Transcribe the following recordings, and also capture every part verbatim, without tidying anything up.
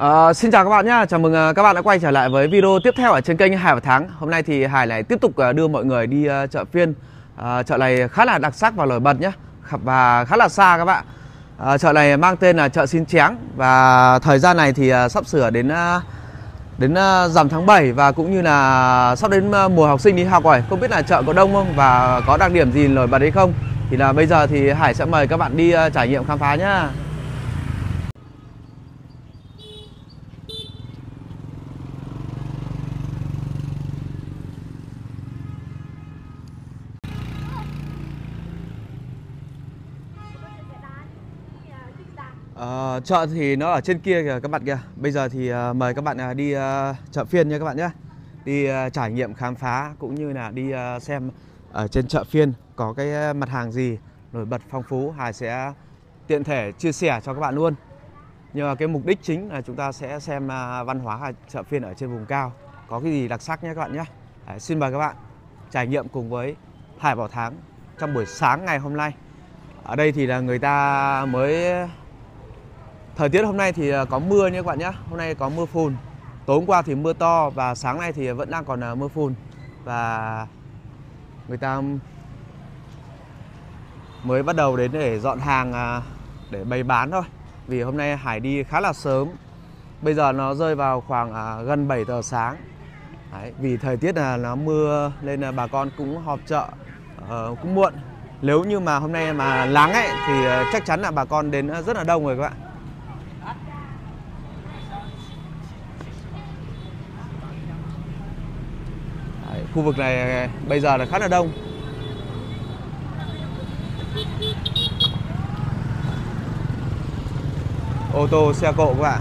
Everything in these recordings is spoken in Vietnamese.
Uh, xin chào các bạn nhé, chào mừng uh, các bạn đã quay trở lại với video tiếp theo ở trên kênh Hải và Thắng. Hôm nay thì Hải lại tiếp tục uh, đưa mọi người đi uh, chợ phiên. uh, Chợ này khá là đặc sắc và nổi bật nhé, và khá là xa các bạn. uh, Chợ này mang tên là chợ Xin Chén. Và thời gian này thì uh, sắp sửa đến uh, đến uh, rằm tháng bảy, và cũng như là sắp đến uh, mùa học sinh đi học rồi. Không biết là chợ có đông không và có đặc điểm gì nổi bật hay không, thì là bây giờ thì Hải sẽ mời các bạn đi uh, trải nghiệm khám phá nhá. Uh, chợ thì nó ở trên kia kìa các bạn kìa. Bây giờ thì uh, mời các bạn uh, đi uh, chợ phiên nha các bạn nhé. Đi uh, trải nghiệm khám phá cũng như là đi uh, xem ở trên chợ phiên có cái uh, mặt hàng gì nổi bật phong phú. Hải sẽ tiện thể chia sẻ cho các bạn luôn. Nhưng mà cái mục đích chính là chúng ta sẽ xem uh, văn hóa chợ phiên ở trên vùng cao có cái gì đặc sắc nhé các bạn nhé. Đấy, xin mời các bạn trải nghiệm cùng với Hải Bảo Thắng trong buổi sáng ngày hôm nay. Ở đây thì là người ta mới... Thời tiết hôm nay thì có mưa nha các bạn nhé. Hôm nay có mưa phùn. Tối hôm qua thì mưa to và sáng nay thì vẫn đang còn mưa phùn. Và người ta mới bắt đầu đến để dọn hàng để bày bán thôi. Vì hôm nay Hải đi khá là sớm. Bây giờ nó rơi vào khoảng gần bảy giờ sáng. Đấy, vì thời tiết là nó mưa nên là bà con cũng họp chợ uh, cũng muộn. Nếu như mà hôm nay mà nắng ấy thì chắc chắn là bà con đến rất là đông rồi các bạn. Đấy, khu vực này bây giờ là khá là đông. Ô tô, xe cộ các bạn.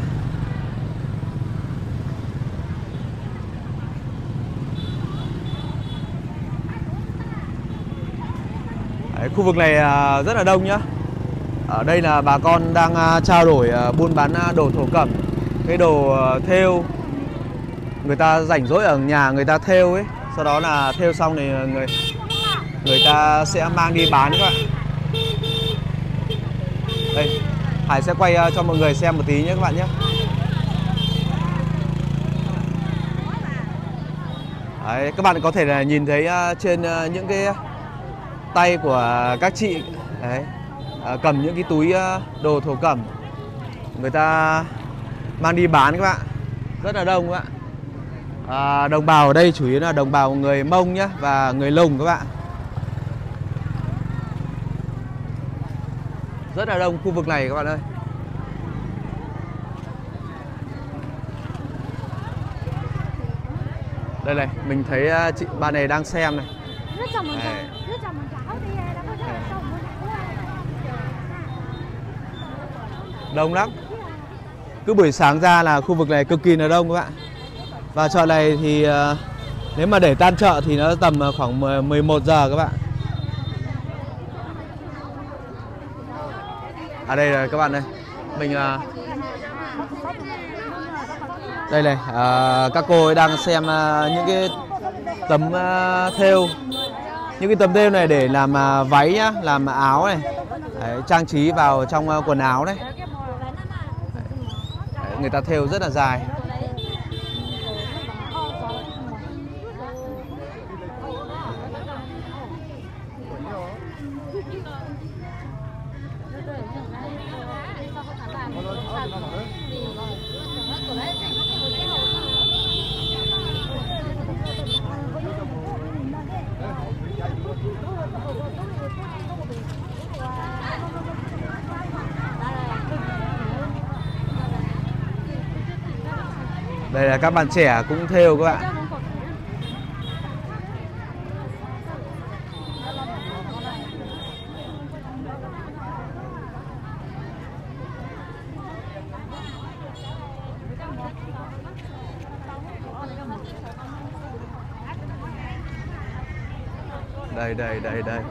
Đấy, khu vực này rất là đông nhá. Ở đây là bà con đang trao đổi buôn bán đồ thổ cẩm, cái đồ thêu. Người ta rảnh rỗi ở nhà người ta thêu ấy, sau đó là thêu xong thì người người ta sẽ mang đi bán các bạn. Đây, Hải sẽ quay cho mọi người xem một tí nhé các bạn nhé. Đấy, các bạn có thể là nhìn thấy trên những cái tay của các chị đấy, cầm những cái túi đồ thổ cẩm, người ta mang đi bán các bạn. Rất là đông các bạn. À, đồng bào ở đây chủ yếu là đồng bào người Mông nhé và người Lùng các bạn. Rất là đông khu vực này các bạn ơi. Đây này, mình thấy chị bạn này đang xem này. Đây. Đông lắm. Cứ buổi sáng ra là khu vực này cực kỳ là đông các bạn. Và chợ này thì uh, nếu mà để tan chợ thì nó tầm khoảng mười một giờ các bạn. À đây là các bạn đây. Mình uh, đây này, uh, các cô ấy đang xem uh, những cái tấm uh, thêu. Những cái tấm thêu này để làm uh, váy nhá, làm áo này. Đấy, trang trí vào trong uh, quần áo đấy. Đấy, người ta thêu rất là dài. Đây là các bạn trẻ cũng thêu các bạn. Đây đây đây đây.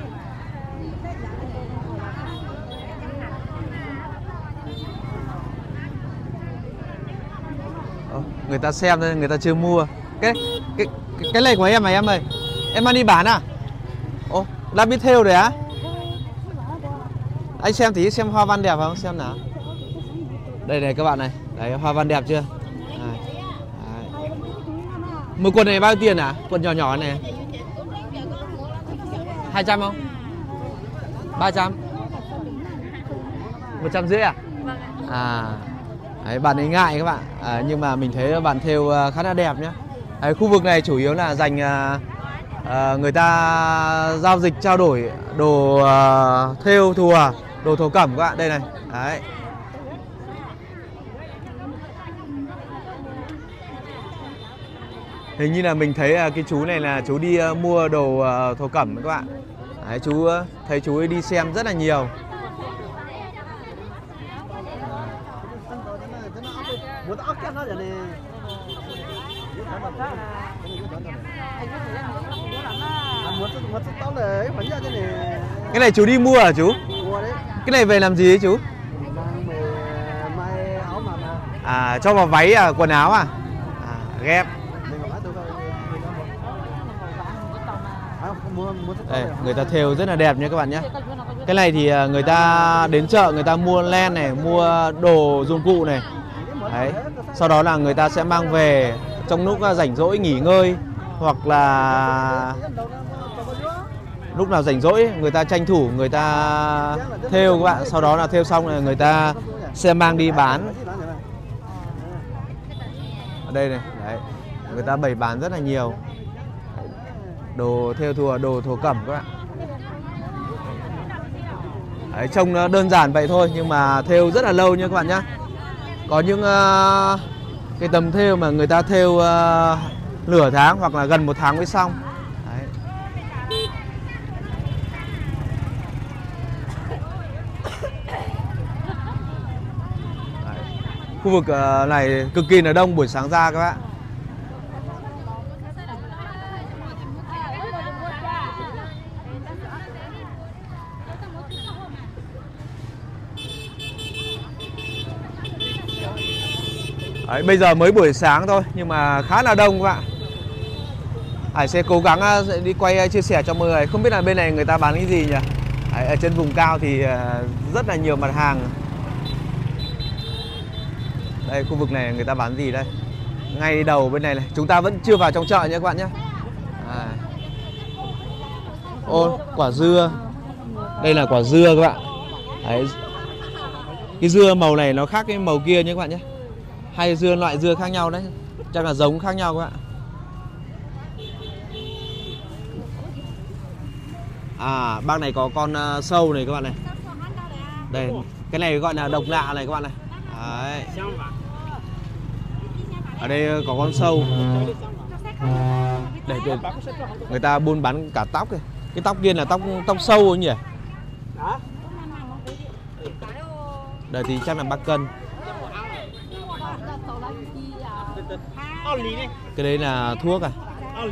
Ồ, người ta xem thôi, người ta chưa mua. Cái cái cái, cái này của em mà em ơi. Em mang đi bán à? Ồ, đã biết thêu rồi á? Anh xem tí xem hoa văn đẹp không? Xem nào. Đây này các bạn này. Đấy, hoa văn đẹp chưa? Đấy. Đấy. Một quần này bao nhiêu tiền à? Quần nhỏ nhỏ này hai trăm không? ba trăm? một trăm rưỡi à? À, đấy, bạn ấy ngại các bạn, à, nhưng mà mình thấy bạn thêu khá là đẹp nhé. Đấy, khu vực này chủ yếu là dành à, à, người ta giao dịch trao đổi đồ à, thêu thùa, đồ thổ cẩm các bạn. Đây này, đấy. Hình như là mình thấy cái chú này là chú đi uh, mua đồ uh, thổ cẩm các bạn. Đấy, chú uh, thấy chú ấy đi xem rất là nhiều. Cái này chú đi mua hả chú? Cái này về làm gì ấy chú? À, cho vào váy à, quần áo à? À, ghép. Đây, người ta thêu rất là đẹp nha các bạn nhé. Cái này thì người ta đến chợ người ta mua len này, mua đồ dụng cụ này. Đấy. Sau đó là người ta sẽ mang về trong lúc rảnh rỗi nghỉ ngơi, hoặc là lúc nào rảnh rỗi người ta tranh thủ người ta thêu các bạn. Sau đó là thêu xong là người ta sẽ mang đi bán. Ở đây này, đấy, người ta bày bán rất là nhiều đồ thêu thùa, đồ thổ cẩm các bạn. Đấy, trông nó đơn giản vậy thôi nhưng mà thêu rất là lâu nha các bạn nhé. Có những uh, cái tấm thêu mà người ta thêu uh, nửa tháng hoặc là gần một tháng mới xong. Đấy. Đấy. Khu vực uh, này cực kỳ là đông buổi sáng ra các bạn. Đấy, bây giờ mới buổi sáng thôi nhưng mà khá là đông các bạn. Hải sẽ cố gắng đi quay chia sẻ cho mọi người. Không biết là bên này người ta bán cái gì nhỉ? Đấy, ở trên vùng cao thì rất là nhiều mặt hàng. Đây, khu vực này người ta bán gì đây? Ngay đầu bên này này. Chúng ta vẫn chưa vào trong chợ nha các bạn nhé. À. Ô, quả dưa. Đây là quả dưa các bạn. Đấy. Cái dưa màu này nó khác cái màu kia nhé các bạn nhé. Hay dưa loại dưa khác nhau đấy, chắc là giống khác nhau các bạn. À, bác này có con uh, sâu này các bạn này. Đây, cái này gọi là độc lạ này các bạn này. Đấy. Ở đây có con sâu. Đây, đây. Người ta buôn bán cả tóc này. Cái tóc kia là tóc tóc sâu nhỉ? Đây thì chắc là bác cân. Cái đấy là thuốc à?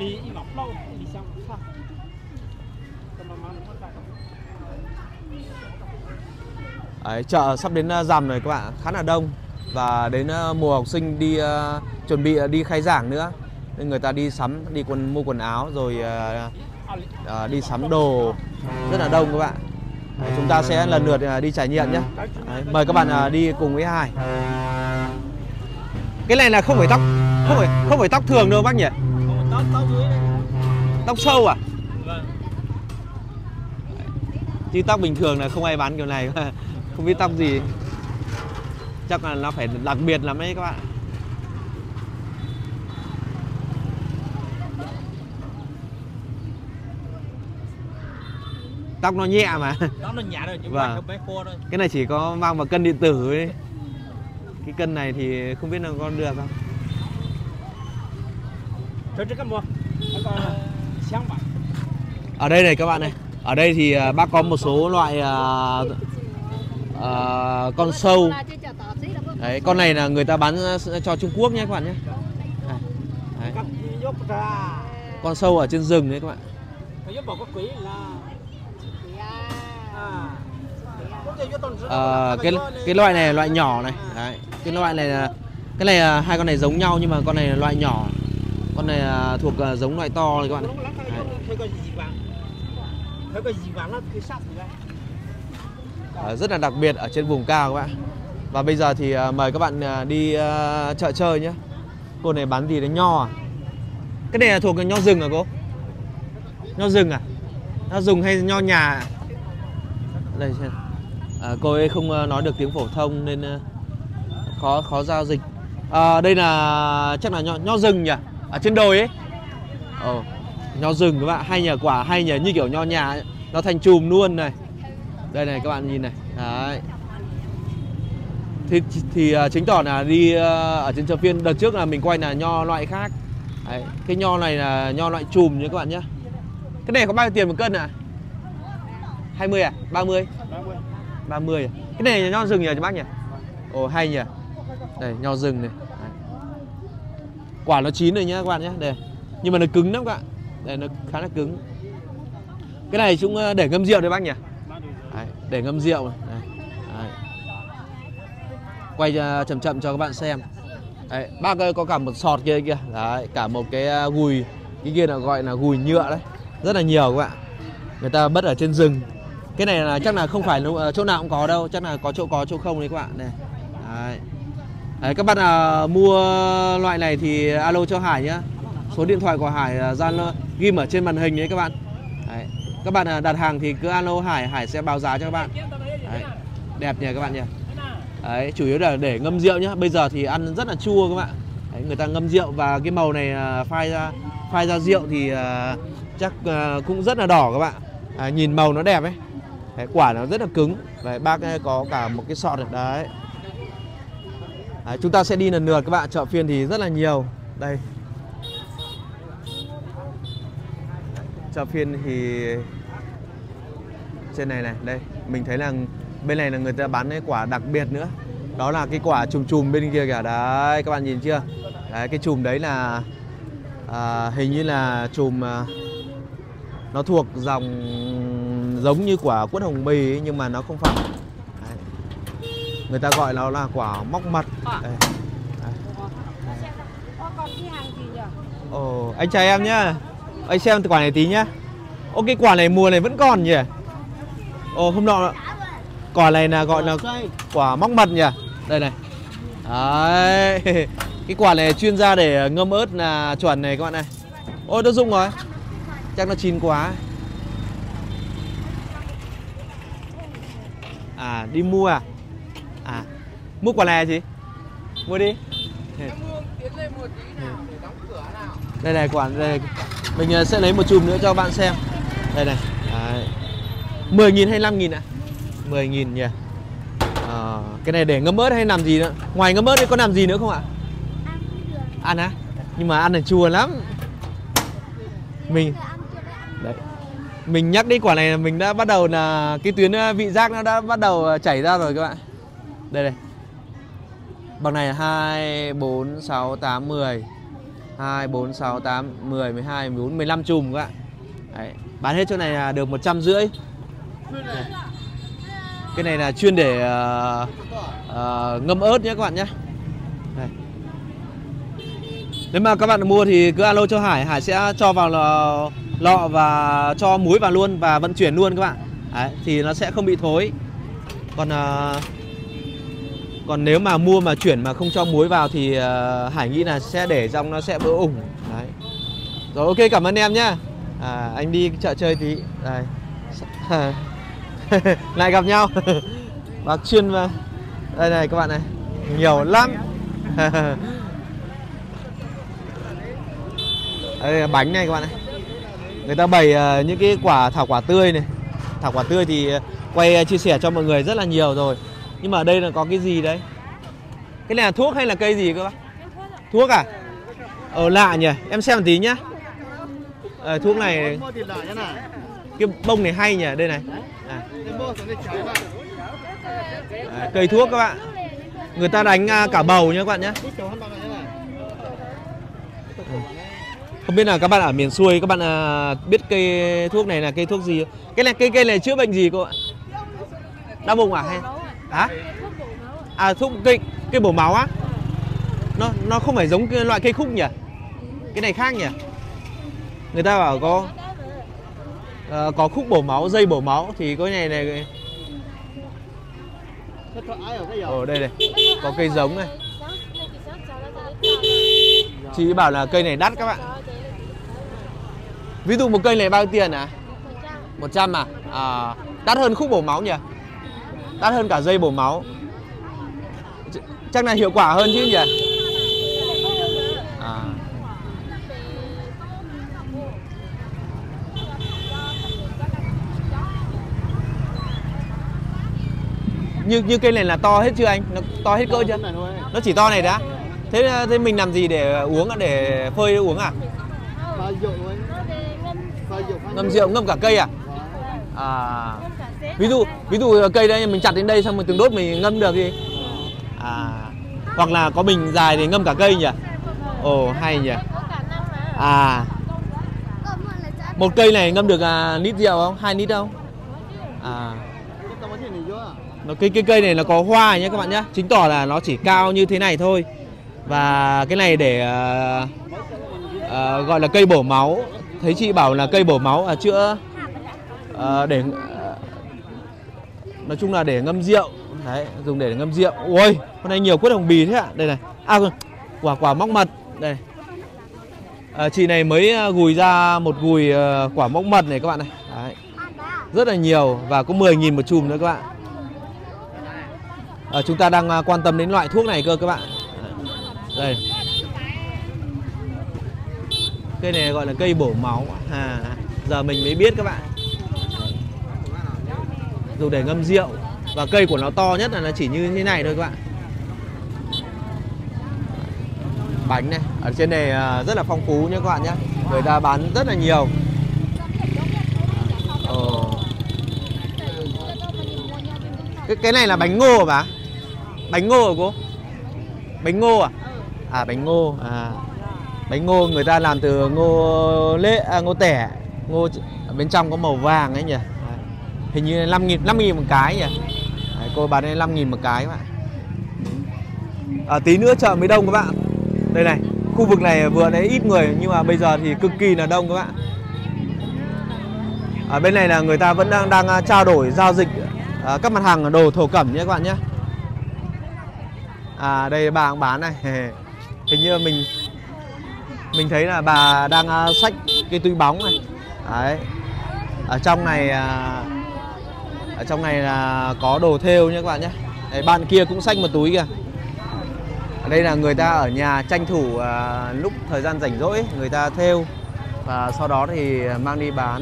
Đấy, chợ sắp đến rằm rồi các bạn, khá là đông. Và đến mùa học sinh đi uh, chuẩn bị đi khai giảng nữa, nên người ta đi sắm, đi quần mua quần áo rồi uh, uh, đi sắm đồ rất là đông các bạn. Đấy, chúng ta sẽ lần lượt uh, đi trải nghiệm nhé. Đấy, mời các bạn uh, đi cùng với Hải. Cái này là không phải tóc, không phải không phải tóc thường đâu bác nhỉ? Tóc tóc dưới đây. Tóc sâu à? Vâng. Chứ tóc bình thường là không ai bán kiểu này. Không biết tóc gì. Chắc là nó phải đặc biệt lắm đấy các bạn. Tóc nó nhẹ mà. Tóc nó nhẹ rồi, nhưng vâng. mà không phải khô thôi. Cái này chỉ có mang vào cân điện tử ấy. Cái cân này thì không biết là con được không? Ở đây này các bạn này. Ở đây thì bác có một số loại uh, uh, con sâu. Đấy, con này là người ta bán cho Trung Quốc nhé các bạn nhé. Đấy. Đấy. Con sâu ở trên rừng đấy các bạn. À, cái cái loại này là loại nhỏ này. Đấy. Cái loại này là cái này là hai con này giống nhau nhưng mà con này là loại nhỏ. Con này là thuộc giống loại to này các bạn này. À, rất là đặc biệt ở trên vùng cao các bạn. Và bây giờ thì uh, mời các bạn uh, đi uh, chợ chơi nhé. Cô này bán gì đấy, nho à? Cái này là thuộc nho rừng à cô? Nho rừng à? Nho rừng hay nho nhà à? Đây xem. À, cô ấy không uh, nói được tiếng phổ thông nên uh, khó khó giao dịch. À, đây là chắc là nho, nho rừng nhỉ? Ở trên đồi ấy. Ồ, nho rừng các bạn, hay nhờ, quả hay nhờ, như kiểu nho nhà ấy. Nó thành chùm luôn này. Đây này các bạn nhìn này. Đấy. Thì, thì uh, chứng tỏ là đi uh, ở trên chợ phiên đợt trước là mình quay là nho loại khác. Đấy. Cái nho này là nho loại chùm nhé các bạn nhé. Cái này có bao nhiêu tiền một cân ạ? À? hai mươi à? ba mươi? ba mươi à? Cái này là nho rừng nhỉ bác nhỉ? Ồ hay nhỉ. Đây nho rừng này. Đấy. Quả nó chín rồi nhá các bạn nhé. Đây. Nhưng mà nó cứng lắm các bạn. Đây nó khá là cứng. Cái này chúng để ngâm rượu đấy bác nhỉ? Đấy, để ngâm rượu này. Đây. Đấy. Quay uh, chậm chậm cho các bạn xem. Đấy, bác ơi có cả một sọt kia kìa. Đấy, cả một cái uh, gùi. Cái kia là gọi là gùi nhựa đấy. Rất là nhiều các bạn. Người ta bắt ở trên rừng. Cái này là chắc là không phải uh, chỗ nào cũng có đâu. Chắc là có chỗ có chỗ không đấy các bạn này. Đấy. Đấy, các bạn uh, mua loại này thì alo cho Hải nhá. Số điện thoại của Hải uh, Zalo ghim ở trên màn hình đấy các bạn. Đấy. Các bạn uh, đặt hàng thì cứ alo Hải, Hải sẽ báo giá cho các bạn. Đấy. Đẹp nhỉ các bạn nhỉ. Đấy, chủ yếu là để ngâm rượu nhá. Bây giờ thì ăn rất là chua các bạn. Đấy, người ta ngâm rượu và cái màu này uh, phai ra phai ra rượu thì uh, chắc uh, cũng rất là đỏ các bạn. À, nhìn màu nó đẹp ấy. Đấy, quả nó rất là cứng. Đấy, bác ấy có cả một cái sọt này. Đấy. Đấy, chúng ta sẽ đi lần lượt các bạn. Chợ phiên thì rất là nhiều. Đây. Chợ phiên thì trên này này, đây mình thấy là bên này là người ta bán cái quả đặc biệt nữa. Đó là cái quả chùm chùm bên kia kìa. Đấy, các bạn nhìn chưa? Đấy, cái chùm đấy là à, hình như là chùm à, nó thuộc dòng giống như quả quất hồng bì ấy, nhưng mà nó không phải. Đấy. Người ta gọi nó là quả móc mật. Đây. Đấy. Ồ, anh chào em nhá. Anh xem quả này tí nhá. Ô, cái quả này mùa này vẫn còn nhỉ? Ồ, hôm nọ quả này là gọi là quả móc mật nhỉ? Đây này. Đấy. Cái quả này chuyên ra để ngâm ớt là chuẩn này các bạn này. Ôi, nó rụng rồi. Chắc nó chín quá. À, đi mua à? À, mua quả này gì? Mua đi. Đây này quả đây. Mình sẽ lấy một chùm nữa cho bạn xem. Đây này. Đấy. mười nghìn hay năm nghìn ạ? mười nghìn nhỉ. À, cái này để ngâm ớt hay làm gì nữa? Ngoài ngâm ớt thì có làm gì nữa không ạ? Ăn á? Nhưng mà ăn là chua lắm. Mình đấy. Mình nhắc đến quả này là mình đã bắt đầu là cái tuyến vị giác nó đã bắt đầu chảy ra rồi các bạn. Đây này. Bằng này là hai, bốn, sáu, tám, mười. hai, bốn, sáu, tám, mười, mười hai, mười bốn, mười lăm chùm các bạn. Đấy. Bán hết chỗ này là được một trăm rưỡi. Cái này là chuyên để uh, uh, ngâm ớt nhé các bạn nhé. Đây. Nếu mà các bạn mua thì cứ alo cho Hải. Hải sẽ cho vào lọ, lọ và cho muối vào luôn và vận chuyển luôn các bạn. Đấy, thì nó sẽ không bị thối. Còn uh, còn nếu mà mua mà chuyển mà không cho muối vào thì uh, Hải nghĩ là sẽ để trong nó sẽ vỡ ủng. Đấy. Rồi ok, cảm ơn em nhá. À, anh đi chợ chơi tí. Đây. Lại gặp nhau. Bác chuyên mà. Đây này các bạn này. Nhiều lắm. Đây là bánh này các bạn này. Người ta bày uh, những cái quả thảo quả tươi này. Thảo quả tươi thì quay uh, chia sẻ cho mọi người rất là nhiều rồi. Nhưng mà ở đây là có cái gì đấy? Cái này là thuốc hay là cây gì cơ bác? Thuốc à? Ờ lạ nhỉ. Em xem một tí nhá. À, thuốc này. Cái bông này hay nhỉ. Đây này. À. À, cây thuốc các bạn. Người ta đánh uh, cả bầu nhá các bạn nhé. Không biết là các bạn ở miền xuôi các bạn uh, biết cây thuốc này là cây thuốc gì? Cái này cây cây này chữa bệnh gì cô ạ? Đau bụng à hay? Hả? À thuốc cây cây bổ máu á? Nó nó không phải giống cái loại cây khúc nhỉ? Cái này khác nhỉ? Người ta bảo có uh, có khúc bổ máu, dây bổ máu thì cái này này Ồ đây này, có cây giống này. Chị bảo là cây này đắt các bạn. Ví dụ một cây này bao nhiêu tiền à? một trăm à? À, đắt hơn khúc bổ máu nhỉ? Đắt hơn cả dây bổ máu. Chắc là hiệu quả hơn chứ nhỉ? À. Như như cây này là to hết chưa anh? Nó to hết cỡ chưa? Nó chỉ to này đã. Thế thế mình làm gì để uống, để phơi uống à? Ngâm rượu, ngâm cả cây à? À. Ví dụ ví dụ cây đây mình chặt đến đây xong mình từng đốt mình ngâm được đi. À. Hoặc là có bình dài để ngâm cả cây nhỉ? Ồ hay nhỉ. À. Một cây này ngâm được à, lít rượu không? Hai lít không? À. Nó cái cái cây này nó có hoa nhé các bạn nhé, chứng tỏ là nó chỉ cao như thế này thôi. Và cái này để uh, uh, gọi là cây bổ máu. Thấy chị bảo là cây bổ máu à, chữa uh, để uh, nói chung là để ngâm rượu. Đấy, dùng để ngâm rượu. Ôi, con này nhiều quất hồng bì thế ạ. Đây này. À, quả quả móc mật. Đây. À, chị này mới gùi ra một gùi uh, quả móc mật này các bạn này. Đấy. Rất là nhiều và có mười nghìn một chùm nữa các bạn. À, chúng ta đang uh, quan tâm đến loại thuốc này cơ các bạn. Đây. Cây này gọi là cây bổ máu. À, giờ mình mới biết các bạn. Dùng để ngâm rượu. Và cây của nó to nhất là nó chỉ như thế này thôi các bạn. Bánh này, ở trên này rất là phong phú nhé các bạn nhé. Người ta bán rất là nhiều. Ồ. Cái, cái này là bánh ngô hả bà? Bánh ngô hả cô? Bánh ngô à? À bánh ngô à. Bánh ngô người ta làm từ ngô lễ, à, ngô tẻ. Ngô bên trong có màu vàng ấy nhỉ. Hình như năm nghìn, năm nghìn một cái nhỉ. Đấy, cô bán đây năm nghìn một cái các bạn. À, tí nữa chợ mới đông các bạn. Đây này, khu vực này vừa nãy ít người nhưng mà bây giờ thì cực kỳ là đông các bạn. Ở bên này là người ta vẫn đang đang trao đổi giao dịch à, các mặt hàng đồ thổ cẩm nhé các bạn nhé. À đây bà đang bán này. Hình như mình mình thấy là bà đang xách cái túi bóng này. Đấy. Ở trong này ở trong này là có đồ thêu nhé các bạn nhé. Đấy, bạn kia cũng xách một túi kìa. Ở đây là người ta ở nhà tranh thủ uh, lúc thời gian rảnh rỗi người ta thêu và sau đó thì mang đi bán.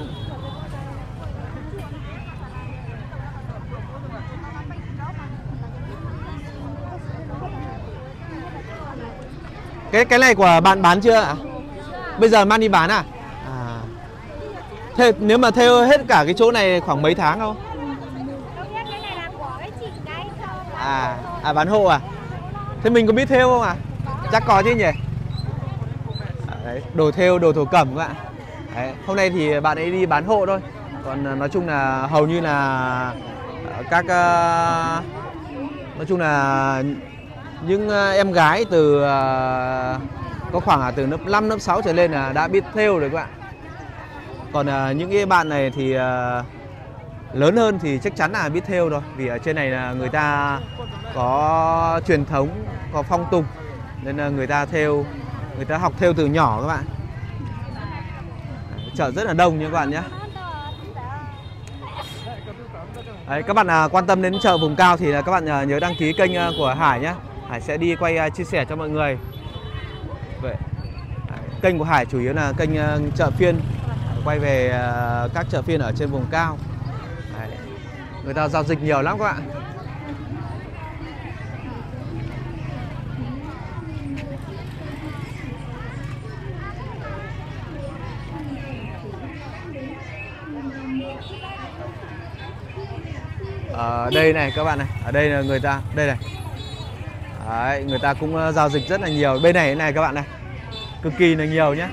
Cái cái này của bạn bán chưa ạ? Bây giờ mang đi bán à? À. Thế nếu mà thêu hết cả cái chỗ này khoảng mấy tháng không? À, à bán hộ à? Thế mình có biết thêu không à? Chắc có chứ nhỉ? Đấy, đồ thêu, đồ thổ cẩm các bạn. Đấy, hôm nay thì bạn ấy đi bán hộ thôi. Còn nói chung là hầu như là các uh, nói chung là những em gái từ uh, có khoảng từ lớp năm, lớp sáu trở lên là đã biết thêu rồi các bạn. Còn uh, những cái bạn này thì uh, lớn hơn thì chắc chắn là biết thêu rồi. Vì ở trên này là người ta có truyền thống, có phong tục nên là người ta thêu, người ta học thêu từ nhỏ các bạn. Chợ rất là đông nha các bạn nhé. Đấy, các bạn à, quan tâm đến chợ vùng cao thì là các bạn à, nhớ đăng ký kênh à, của Hải nhé. Hải sẽ đi quay à, chia sẻ cho mọi người. Vậy. Đấy, kênh của Hải chủ yếu là kênh à, chợ phiên, quay về à, các chợ phiên ở trên vùng cao. Đấy. Người ta giao dịch nhiều lắm các bạn. Ở đây này các bạn này, ở đây là người ta, đây này. Đấy, người ta cũng uh, giao dịch rất là nhiều. Bên này này các bạn này, cực kỳ là nhiều nhé.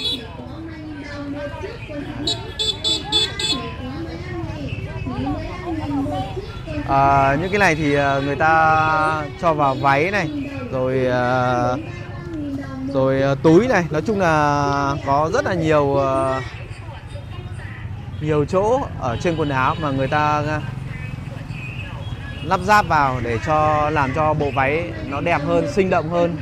À, những cái này thì uh, người ta cho vào váy này, rồi uh, rồi uh, túi này. Nói chung là có rất là nhiều uh, nhiều chỗ ở trên quần áo mà người ta lắp ráp vào để cho làm cho bộ váy nó đẹp hơn, sinh động hơn.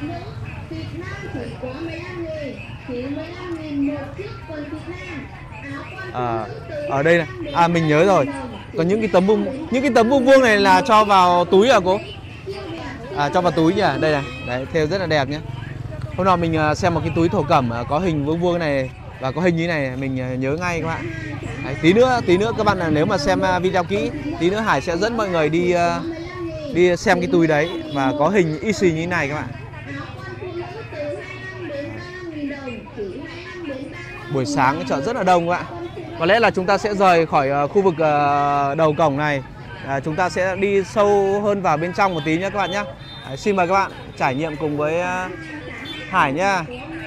À, ở đây này, à mình nhớ rồi, có những cái tấm vuông, những cái tấm vuông vuông này là cho vào túi à cô? À, cho vào túi nhỉ, đây này, đấy, thêu rất là đẹp nhé. Hôm nào mình xem một cái túi thổ cẩm có hình vuông vuông này và có hình như này, mình nhớ ngay các bạn. Đấy, tí nữa, tí nữa các bạn là nếu mà xem video kỹ, tí nữa Hải sẽ dẫn mọi người đi đi xem cái túi đấy và có hình y xì như thế này các bạn. Buổi sáng chợ rất là đông các bạn. Có lẽ là chúng ta sẽ rời khỏi khu vực đầu cổng này, à, chúng ta sẽ đi sâu hơn vào bên trong một tí nhé các bạn nhé. Đấy, xin mời các bạn trải nghiệm cùng với Hải nhá.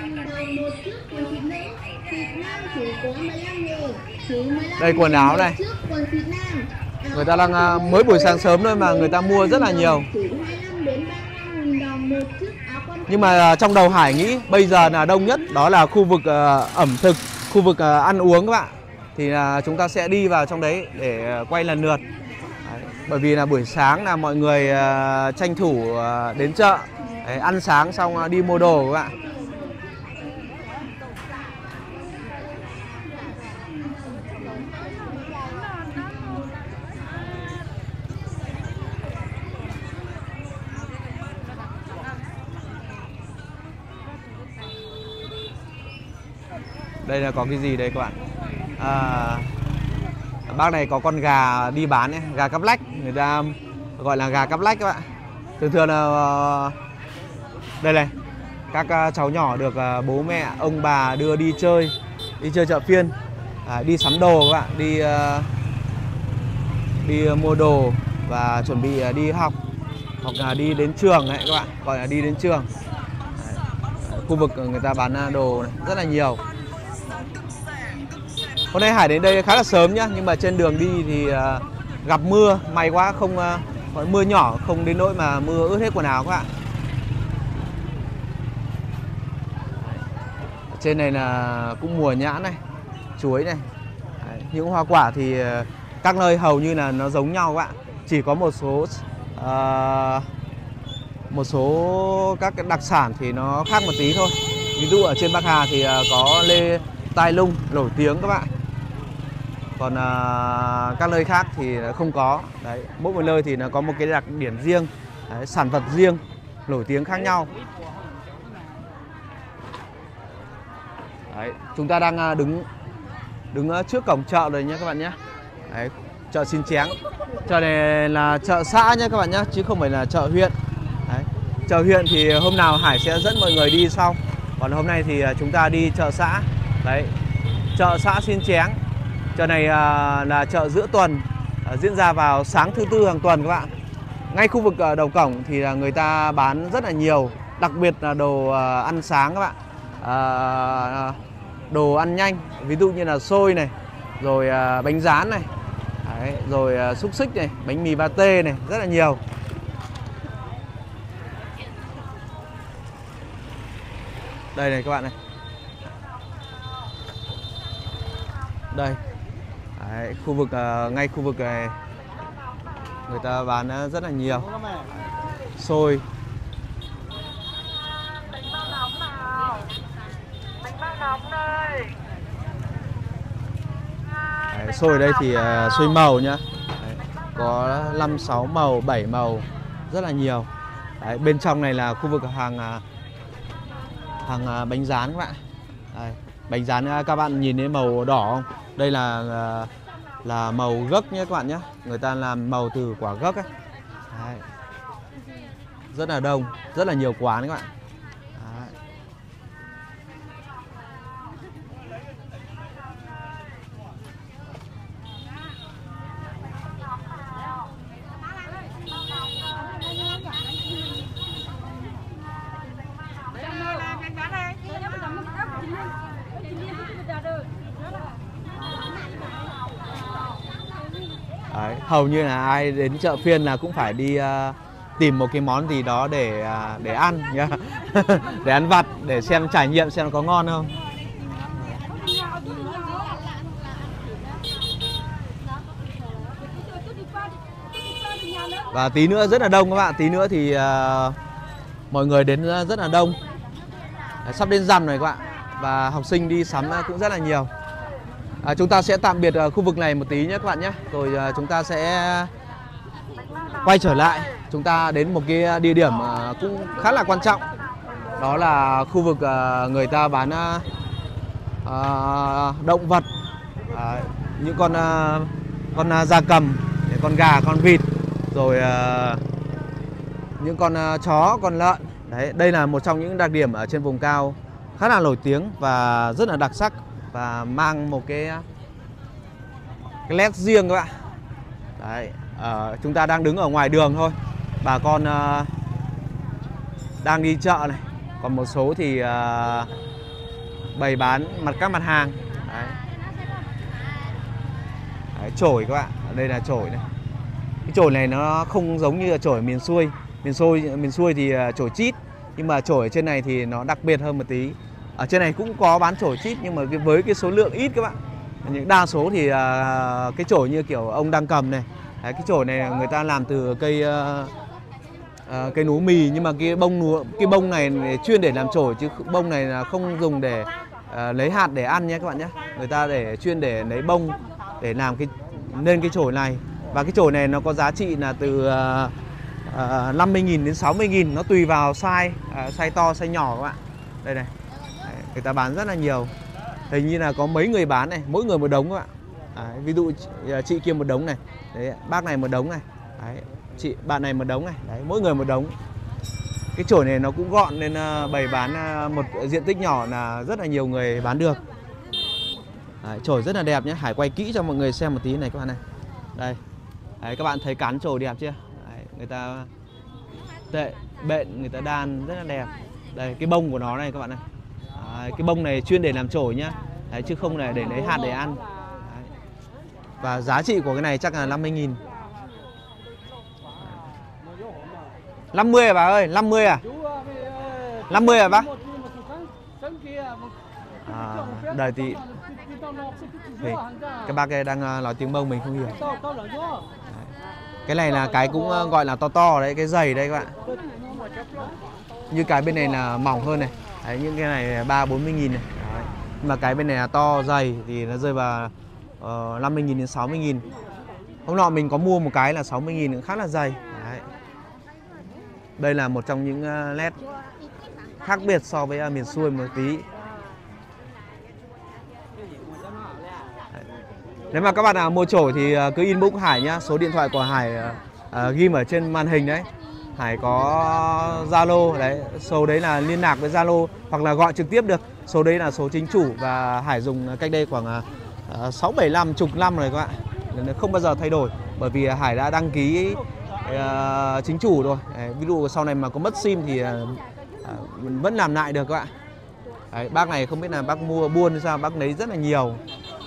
Đây quần áo này, người ta đang mới buổi sáng sớm thôi mà người ta mua rất là nhiều. Nhưng mà trong đầu Hải nghĩ bây giờ là đông nhất đó là khu vực ẩm thực, khu vực ăn uống các bạn. Thì là chúng ta sẽ đi vào trong đấy để quay lần lượt. Đấy, bởi vì là buổi sáng là mọi người uh, tranh thủ uh, đến chợ. Đấy, ăn sáng xong uh, đi mua đồ các bạn. Đây là có cái gì đây các bạn? À, bác này có con gà đi bán ấy, gà cắp lách, người ta gọi là gà cắp lách các bạn. Thường thường là đây này, các cháu nhỏ được bố mẹ, ông bà đưa đi chơi, đi chơi chợ phiên, à, đi sắm đồ các bạn, đi đi mua đồ và chuẩn bị đi học hoặc là đi đến trường đấy các bạn, gọi là đi đến trường. Đấy, khu vực người ta bán đồ này rất là nhiều. Hôm nay Hải đến đây khá là sớm nhá, nhưng mà trên đường đi thì uh, gặp mưa, may quá không uh, mưa nhỏ, không đến nỗi mà mưa ướt hết quần áo các bạn. Ở trên này là cũng mùa nhãn này, chuối này. Đấy, những hoa quả thì uh, các nơi hầu như là nó giống nhau các bạn, chỉ có một số uh, một số các cái đặc sản thì nó khác một tí thôi. Ví dụ ở trên Bắc Hà thì uh, có lê tai lung nổi tiếng các bạn. Còn à, các nơi khác thì không có. Đấy, mỗi một nơi thì nó có một cái đặc điểm riêng, đấy, sản vật riêng, nổi tiếng khác nhau. Đấy, chúng ta đang đứng đứng trước cổng chợ rồi nhé các bạn nhé. Đấy, chợ Xin Chén. Chợ này là chợ xã nhé các bạn nhé, chứ không phải là chợ huyện. Đấy, chợ huyện thì hôm nào Hải sẽ dẫn mọi người đi sau. Còn hôm nay thì chúng ta đi chợ xã. Đấy, chợ xã Xin Chén. Chợ này à, là chợ giữa tuần, à, diễn ra vào sáng thứ tư hàng tuần các bạn. Ngay khu vực à, đầu cổng thì là người ta bán rất là nhiều, đặc biệt là đồ à, ăn sáng các bạn, à, đồ ăn nhanh, ví dụ như là xôi này, rồi à, bánh rán này. Đấy, rồi à, xúc xích này, bánh mì pate này, rất là nhiều. Đây này các bạn này. Đây. Đấy, khu vực uh, ngay khu vực này người ta bán rất là nhiều xôi. Đấy, xôi ở đây thì uh, xôi màu nhá. Đấy, có năm sáu màu, bảy màu, rất là nhiều. Đấy, bên trong này là khu vực hàng hàng uh, bánh rán các bạn. Đấy, bánh rán uh, các bạn nhìn thấy màu đỏ không? Đây là uh, là màu gấc nhé các bạn nhé. Người ta làm màu từ quả gấc ấy. Đấy. Rất là đông, rất là nhiều quán các bạn. Đấy. Đấy, hầu như là ai đến chợ phiên là cũng phải đi uh, tìm một cái món gì đó để uh, để ăn nhá. Để ăn vặt, để xem trải nghiệm xem có ngon không. Và tí nữa rất là đông các bạn, tí nữa thì uh, mọi người đến rất là đông. Đấy, sắp đến rằm rồi các bạn. Và học sinh đi sắm cũng rất là nhiều. À, chúng ta sẽ tạm biệt uh, khu vực này một tí nhé các bạn nhé. Rồi uh, chúng ta sẽ quay trở lại. Chúng ta đến một cái địa điểm uh, cũng khá là quan trọng. Đó là khu vực uh, người ta bán uh, uh, động vật, uh, những con uh, con uh, gia cầm, con gà, con vịt, rồi uh, những con uh, chó, con lợn. Đấy, đây là một trong những đặc điểm ở trên vùng cao khá là nổi tiếng và rất là đặc sắc và mang một cái cái nét riêng các bạn. Đấy, uh, chúng ta đang đứng ở ngoài đường thôi. Bà con uh, đang đi chợ này, còn một số thì uh, bày bán mặt các mặt hàng. Đấy. Đấy, chổi các bạn, ở đây là chổi này. Cái chổi này nó không giống như là chổi miền xuôi. Miền xuôi miền xuôi thì chổi chít, nhưng mà chổi ở trên này thì nó đặc biệt hơn một tí. Ở trên này cũng có bán chổi chít nhưng mà với cái số lượng ít các bạn. Những đa số thì uh, cái chổi như kiểu ông đang cầm này. Đấy, cái chổi này người ta làm từ cây uh, uh, cây lúa mì, nhưng mà cái bông lúa, cái bông này chuyên để làm chổi chứ bông này là không dùng để uh, lấy hạt để ăn nhé các bạn nhé. Người ta để chuyên để lấy bông để làm cái nên cái chổi này. Và cái chổi này nó có giá trị là từ uh, uh, năm mươi nghìn đến sáu mươi nghìn, nó tùy vào size, uh, size to, size nhỏ các bạn. Đây này. Đấy, người ta bán rất là nhiều. Hình như là có mấy người bán này, mỗi người một đống các bạn. Đấy, ví dụ chị kia một đống này, đấy, bác này một đống này, đấy, chị bạn này một đống này, đấy, mỗi người một đống. Cái chổi này nó cũng gọn nên uh, bày bán uh, một diện tích nhỏ là rất là nhiều người bán được. Đấy, chổi rất là đẹp nhé. Hải quay kỹ cho mọi người xem một tí này các bạn này. Đây. Đấy, các bạn thấy cán chổi đẹp chưa? Đấy, người ta tệ bện, người ta đan rất là đẹp. Đây, cái bông của nó này các bạn này. Đấy, cái bông này chuyên để làm chổi nhá. Đấy, chứ không là để lấy hạt để ăn. Đấy. Và giá trị của cái này chắc là năm mươi nghìn. năm mươi à bà ơi? năm mươi à? năm mươi à bác? À, đời thì Đấy, các bác ấy đang nói tiếng Mông mình không hiểu. Đấy. Cái này là cái cũng gọi là to to đấy, cái dày đây các bạn. Như cái bên này là mỏng hơn này. Đấy, những cái này ba bốn mươi nghìn này. Đấy. Nhưng mà cái bên này là to dày thì nó rơi vào uh, năm mươi nghìn đến sáu mươi nghìn. Hôm nọ mình có mua một cái là sáu mươi nghìn, cũng khá là dày. Đấy. Đây là một trong những uh, nét khác biệt so với uh, miền xuôi một tí. Nếu mà các bạn nào mua chổi thì cứ inbox Hải nhá. Số điện thoại của Hải uh, ghim ở trên màn hình đấy. Hải có Zalo đấy, số đấy là liên lạc với Zalo hoặc là gọi trực tiếp được. Số đấy là số chính chủ và Hải dùng cách đây khoảng uh, sáu bảy năm, chục năm rồi các bạn. Nên không bao giờ thay đổi bởi vì Hải đã đăng ký uh, chính chủ rồi. Đấy, ví dụ sau này mà có mất sim thì uh, uh, mình vẫn làm lại được các bạn. Đấy, bác này không biết là bác mua buôn hay sao, bác lấy rất là nhiều.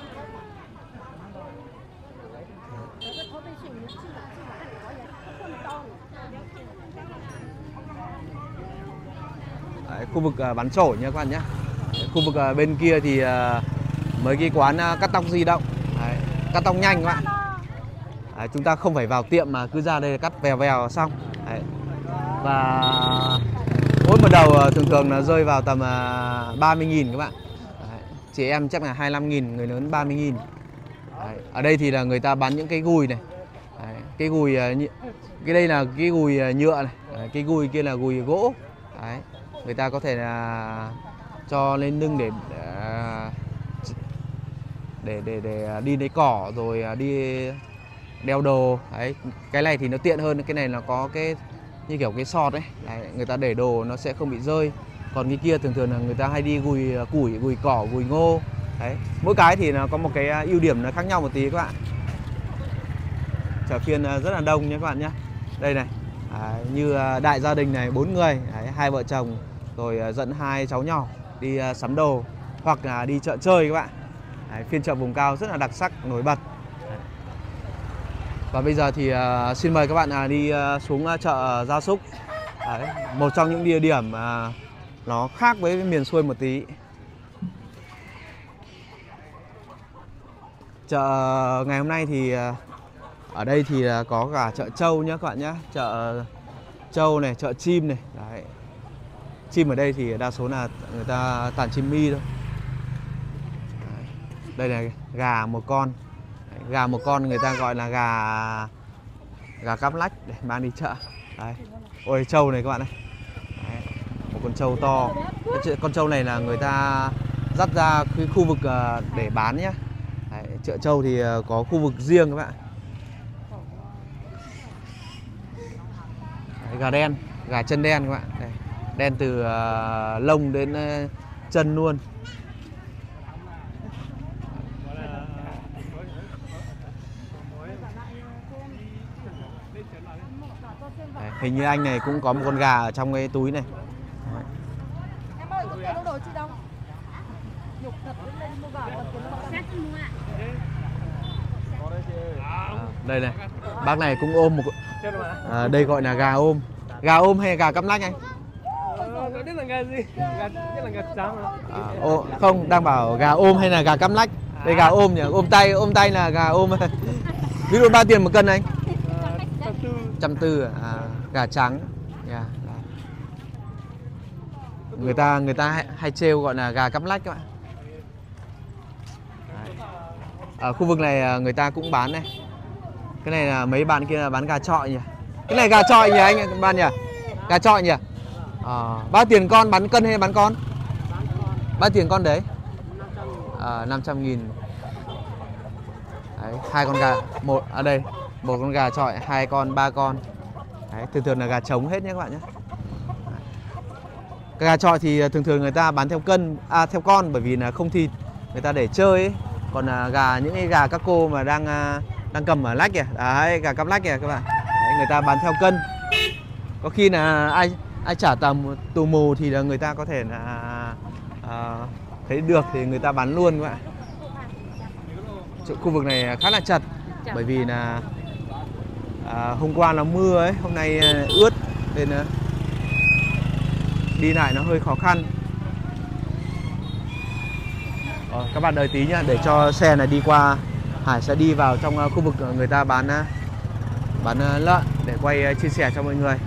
Đấy, khu vực uh, bán chổi nha các bạn nhé. Đấy, khu vực uh, bên kia thì uh, mấy cái quán uh, cắt tóc di động. Đấy, cắt tóc nhanh các bạn. Đấy, chúng ta không phải vào tiệm mà cứ ra đây cắt vèo vèo xong. Đấy. Và mỗi một đầu uh, thường thường là rơi vào tầm uh, ba mươi nghìn các bạn. Đấy, chị em chắc là hai mươi lăm nghìn, người lớn ba mươi nghìn. Đấy, ở đây thì là người ta bán những cái gùi này. Đấy, cái gùi uh, cái đây là cái gùi uh, nhựa này. Đấy, cái gùi kia là gùi gỗ. Đấy. Người ta có thể là cho lên lưng để để để để đi lấy cỏ rồi đi đeo đồ. Đấy, cái này thì nó tiện hơn, cái này nó có cái như kiểu cái sọt ấy. Đấy, người ta để đồ nó sẽ không bị rơi. Còn cái kia thường thường là người ta hay đi gùi củi, gùi cỏ, gùi ngô. Đấy, mỗi cái thì nó có một cái ưu điểm nó khác nhau một tí các bạn. Chợ phiên rất là đông nhé các bạn nhé. Đây này, à, như đại gia đình này, bốn người, đấy, hai vợ chồng rồi dẫn hai cháu nhỏ đi uh, sắm đồ hoặc là đi chợ chơi các bạn. Đấy, phiên chợ vùng cao rất là đặc sắc, nổi bật. Đấy. Và bây giờ thì uh, xin mời các bạn uh, đi uh, xuống uh, chợ gia súc. Đấy, một trong những địa điểm uh, nó khác với miền xuôi một tí. Chợ ngày hôm nay thì uh, Ở đây thì có cả chợ trâu nhá các bạn nhá, chợ trâu này, chợ chim này. Đấy. Chim ở đây thì đa số là người ta toàn chim mi thôi. Đấy. Đây là gà một con. Đấy. Gà một con người ta gọi là gà gà cắp lách để mang đi chợ. Đấy. Ôi trâu này các bạn này. Đấy. Một con trâu to. Con trâu này là người ta dắt ra cái khu vực để bán nhá. Đấy. Chợ trâu thì có khu vực riêng các bạn. Đấy. Gà đen, gà chân đen các bạn. Đây. Đen từ uh, lông đến uh, chân luôn. Đấy, hình như anh này cũng có một con gà ở trong cái túi này. Đấy. Em ơi, có tiền đồ chị đâu? Nhục thật lên mua gà còn tiền nó À, đây này, bác này cũng ôm một à, đây gọi là gà ôm. Gà ôm hay gà cắp lách anh? Đây là gà gì? Gà, đây là gà trắng mà. À, ô, không, đang bảo gà ôm hay là gà cắp lách? Đây gà ôm nhỉ, ôm tay, ôm tay là gà ôm. Ví dụ bao tiền một cân anh? Trăm tư à, gà trắng. Yeah, người ta người ta hay, hay trêu gọi là gà cắp lách các bạn. Đấy. Ở khu vực này người ta cũng bán này. Cái này là mấy bạn kia là bán gà chọi nhỉ? Cái này gà chọi nhỉ anh bạn nhỉ? Gà chọi nhỉ? À, bao tiền con, bán cân hay bán con? Bao tiền con đấy? À, năm trăm nghìn. Đấy, hai con gà, một ở à đây, một con gà chọi, hai con, ba con. Đấy, thường thường là gà trống hết nhé các bạn nhé. Cái gà chọi thì thường thường người ta bán theo cân, à theo con bởi vì là không thịt, người ta để chơi ấy. Còn là gà những cái gà các cô mà đang đang cầm ở lách kìa, đấy, gà cắp lách kìa các bạn. Đấy, người ta bán theo cân. Có khi là ai ai trả tầm tù mù thì là người ta có thể là à, thấy được thì người ta bán luôn các bạn. Chỗ khu vực này khá là chật bởi vì là à, hôm qua là mưa ấy, hôm nay ướt nên đi lại nó hơi khó khăn. Rồi, các bạn đợi tí nhá, để cho xe này đi qua, Hải sẽ đi vào trong khu vực người ta bán bán lợn để quay chia sẻ cho mọi người.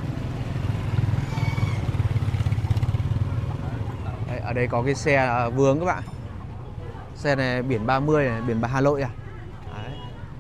Đấy, ở đây có cái xe vướng các bạn. Xe này biển ba mươi này, biển Hà Nội à. Đấy.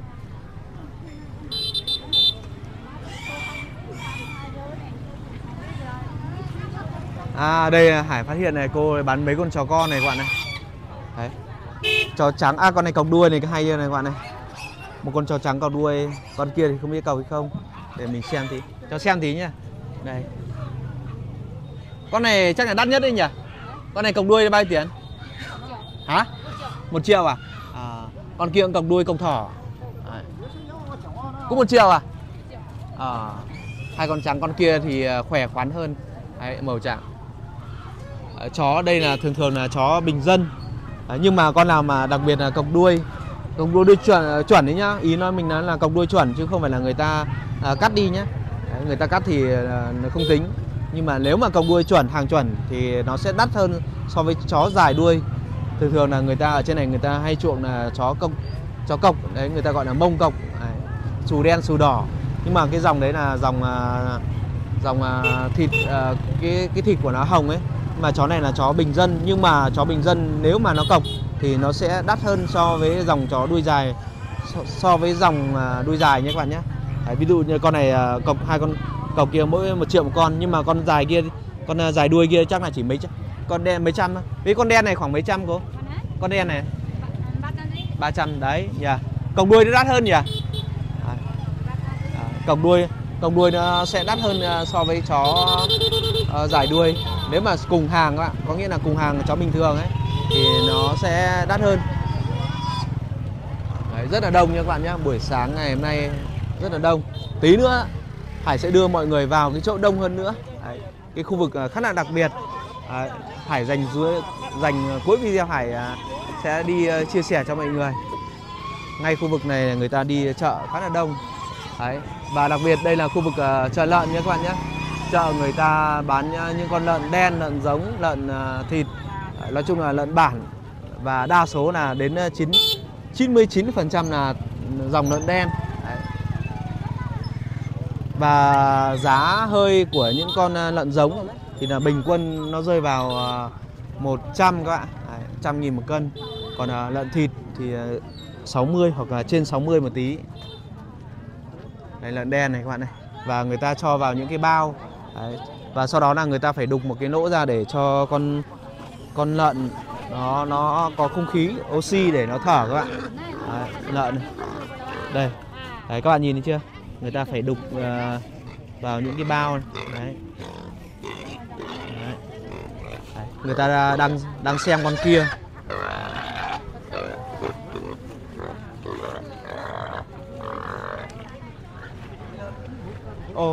À đây Hải phát hiện này, cô bán mấy con chó con này các bạn này. Đấy. Chó trắng, à con này còng đuôi này, cái hay này các bạn này. Một con chó trắng còng đuôi, con kia thì không biết cầu hay không. Để mình xem tí, cho xem tí nhá. Đây. Con này chắc là đắt nhất đấy nhỉ? Con này còng đuôi bao nhiêu tiền? Hả? Một triệu à? À, con kia cũng còng đuôi còng thỏ. Đấy. Cũng một triệu à? À, hai con trắng, con kia thì khỏe khoắn hơn. Đấy, màu trắng. À, chó đây là thường thường là chó bình dân. Đấy, nhưng mà con nào mà đặc biệt là còng đuôi, còng đuôi đuôi chuẩn chuẩn đấy nhá. Ý nói mình nói là còng đuôi chuẩn chứ không phải là người ta à, cắt đi nhá. Đấy, người ta cắt thì à, nó không tính. Nhưng mà nếu mà còng đuôi chuẩn, hàng chuẩn thì nó sẽ đắt hơn so với chó dài đuôi. Thường thường là người ta ở trên này người ta hay chuộng là chó cộc, chó cộc, đấy người ta gọi là mông cộc, đấy, xù đen, xù đỏ. Nhưng mà cái dòng đấy là dòng dòng thịt, cái cái thịt của nó hồng ấy. Nhưng mà chó này là chó bình dân, nhưng mà chó bình dân nếu mà nó cộc thì nó sẽ đắt hơn so với dòng chó đuôi dài, so, so với dòng đuôi dài nhé các bạn nhé. Đấy, ví dụ như con này cộc, hai con cộc kia mỗi một triệu một con, nhưng mà con dài kia, con dài đuôi kia chắc là chỉ mấy trăm, con đen mấy trăm thôi. Với con đen này khoảng mấy trăm cô? Con đen này ba trăm đấy nhỉ. Yeah. Còng đuôi nó đắt hơn nhỉ? À, còng đuôi còng đuôi nó sẽ đắt hơn so với chó uh, dài đuôi. Nếu mà cùng hàng các bạn, có nghĩa là cùng hàng chó bình thường ấy thì nó sẽ đắt hơn. Đấy, rất là đông nha các bạn nhé. Buổi sáng ngày hôm nay rất là đông. Tí nữa Hải sẽ đưa mọi người vào cái chỗ đông hơn nữa. Đấy, cái khu vực khá là đặc biệt. Đấy, Hải dành dưới dành cuối video Hải sẽ đi chia sẻ cho mọi người. Ngay khu vực này người ta đi chợ khá là đông. Đấy, và đặc biệt đây là khu vực uh, chợ lợn nhé các bạn nhé. Chợ người ta bán những con lợn đen, lợn giống, lợn uh, thịt, nói chung là lợn bản. Và đa số là đến chín mươi chín phần trăm là dòng lợn đen. Đấy. Và giá hơi của những con lợn giống thì là bình quân nó rơi vào một trăm các bạn, đấy, một trăm nghìn một cân. Còn lợn thịt thì sáu mươi hoặc là trên sáu mươi một tí. Đây lợn đen này các bạn này. Và người ta cho vào những cái bao. Đấy. Và sau đó là người ta phải đục một cái lỗ ra để cho con con lợn nó nó có không khí, oxy để nó thở các bạn. Đấy, lợn này. Đây. Đấy các bạn nhìn thấy chưa? Người ta phải đục uh, vào những cái bao này. Đấy. Đấy. Đấy. Người ta đang đang xem con kia. Ô.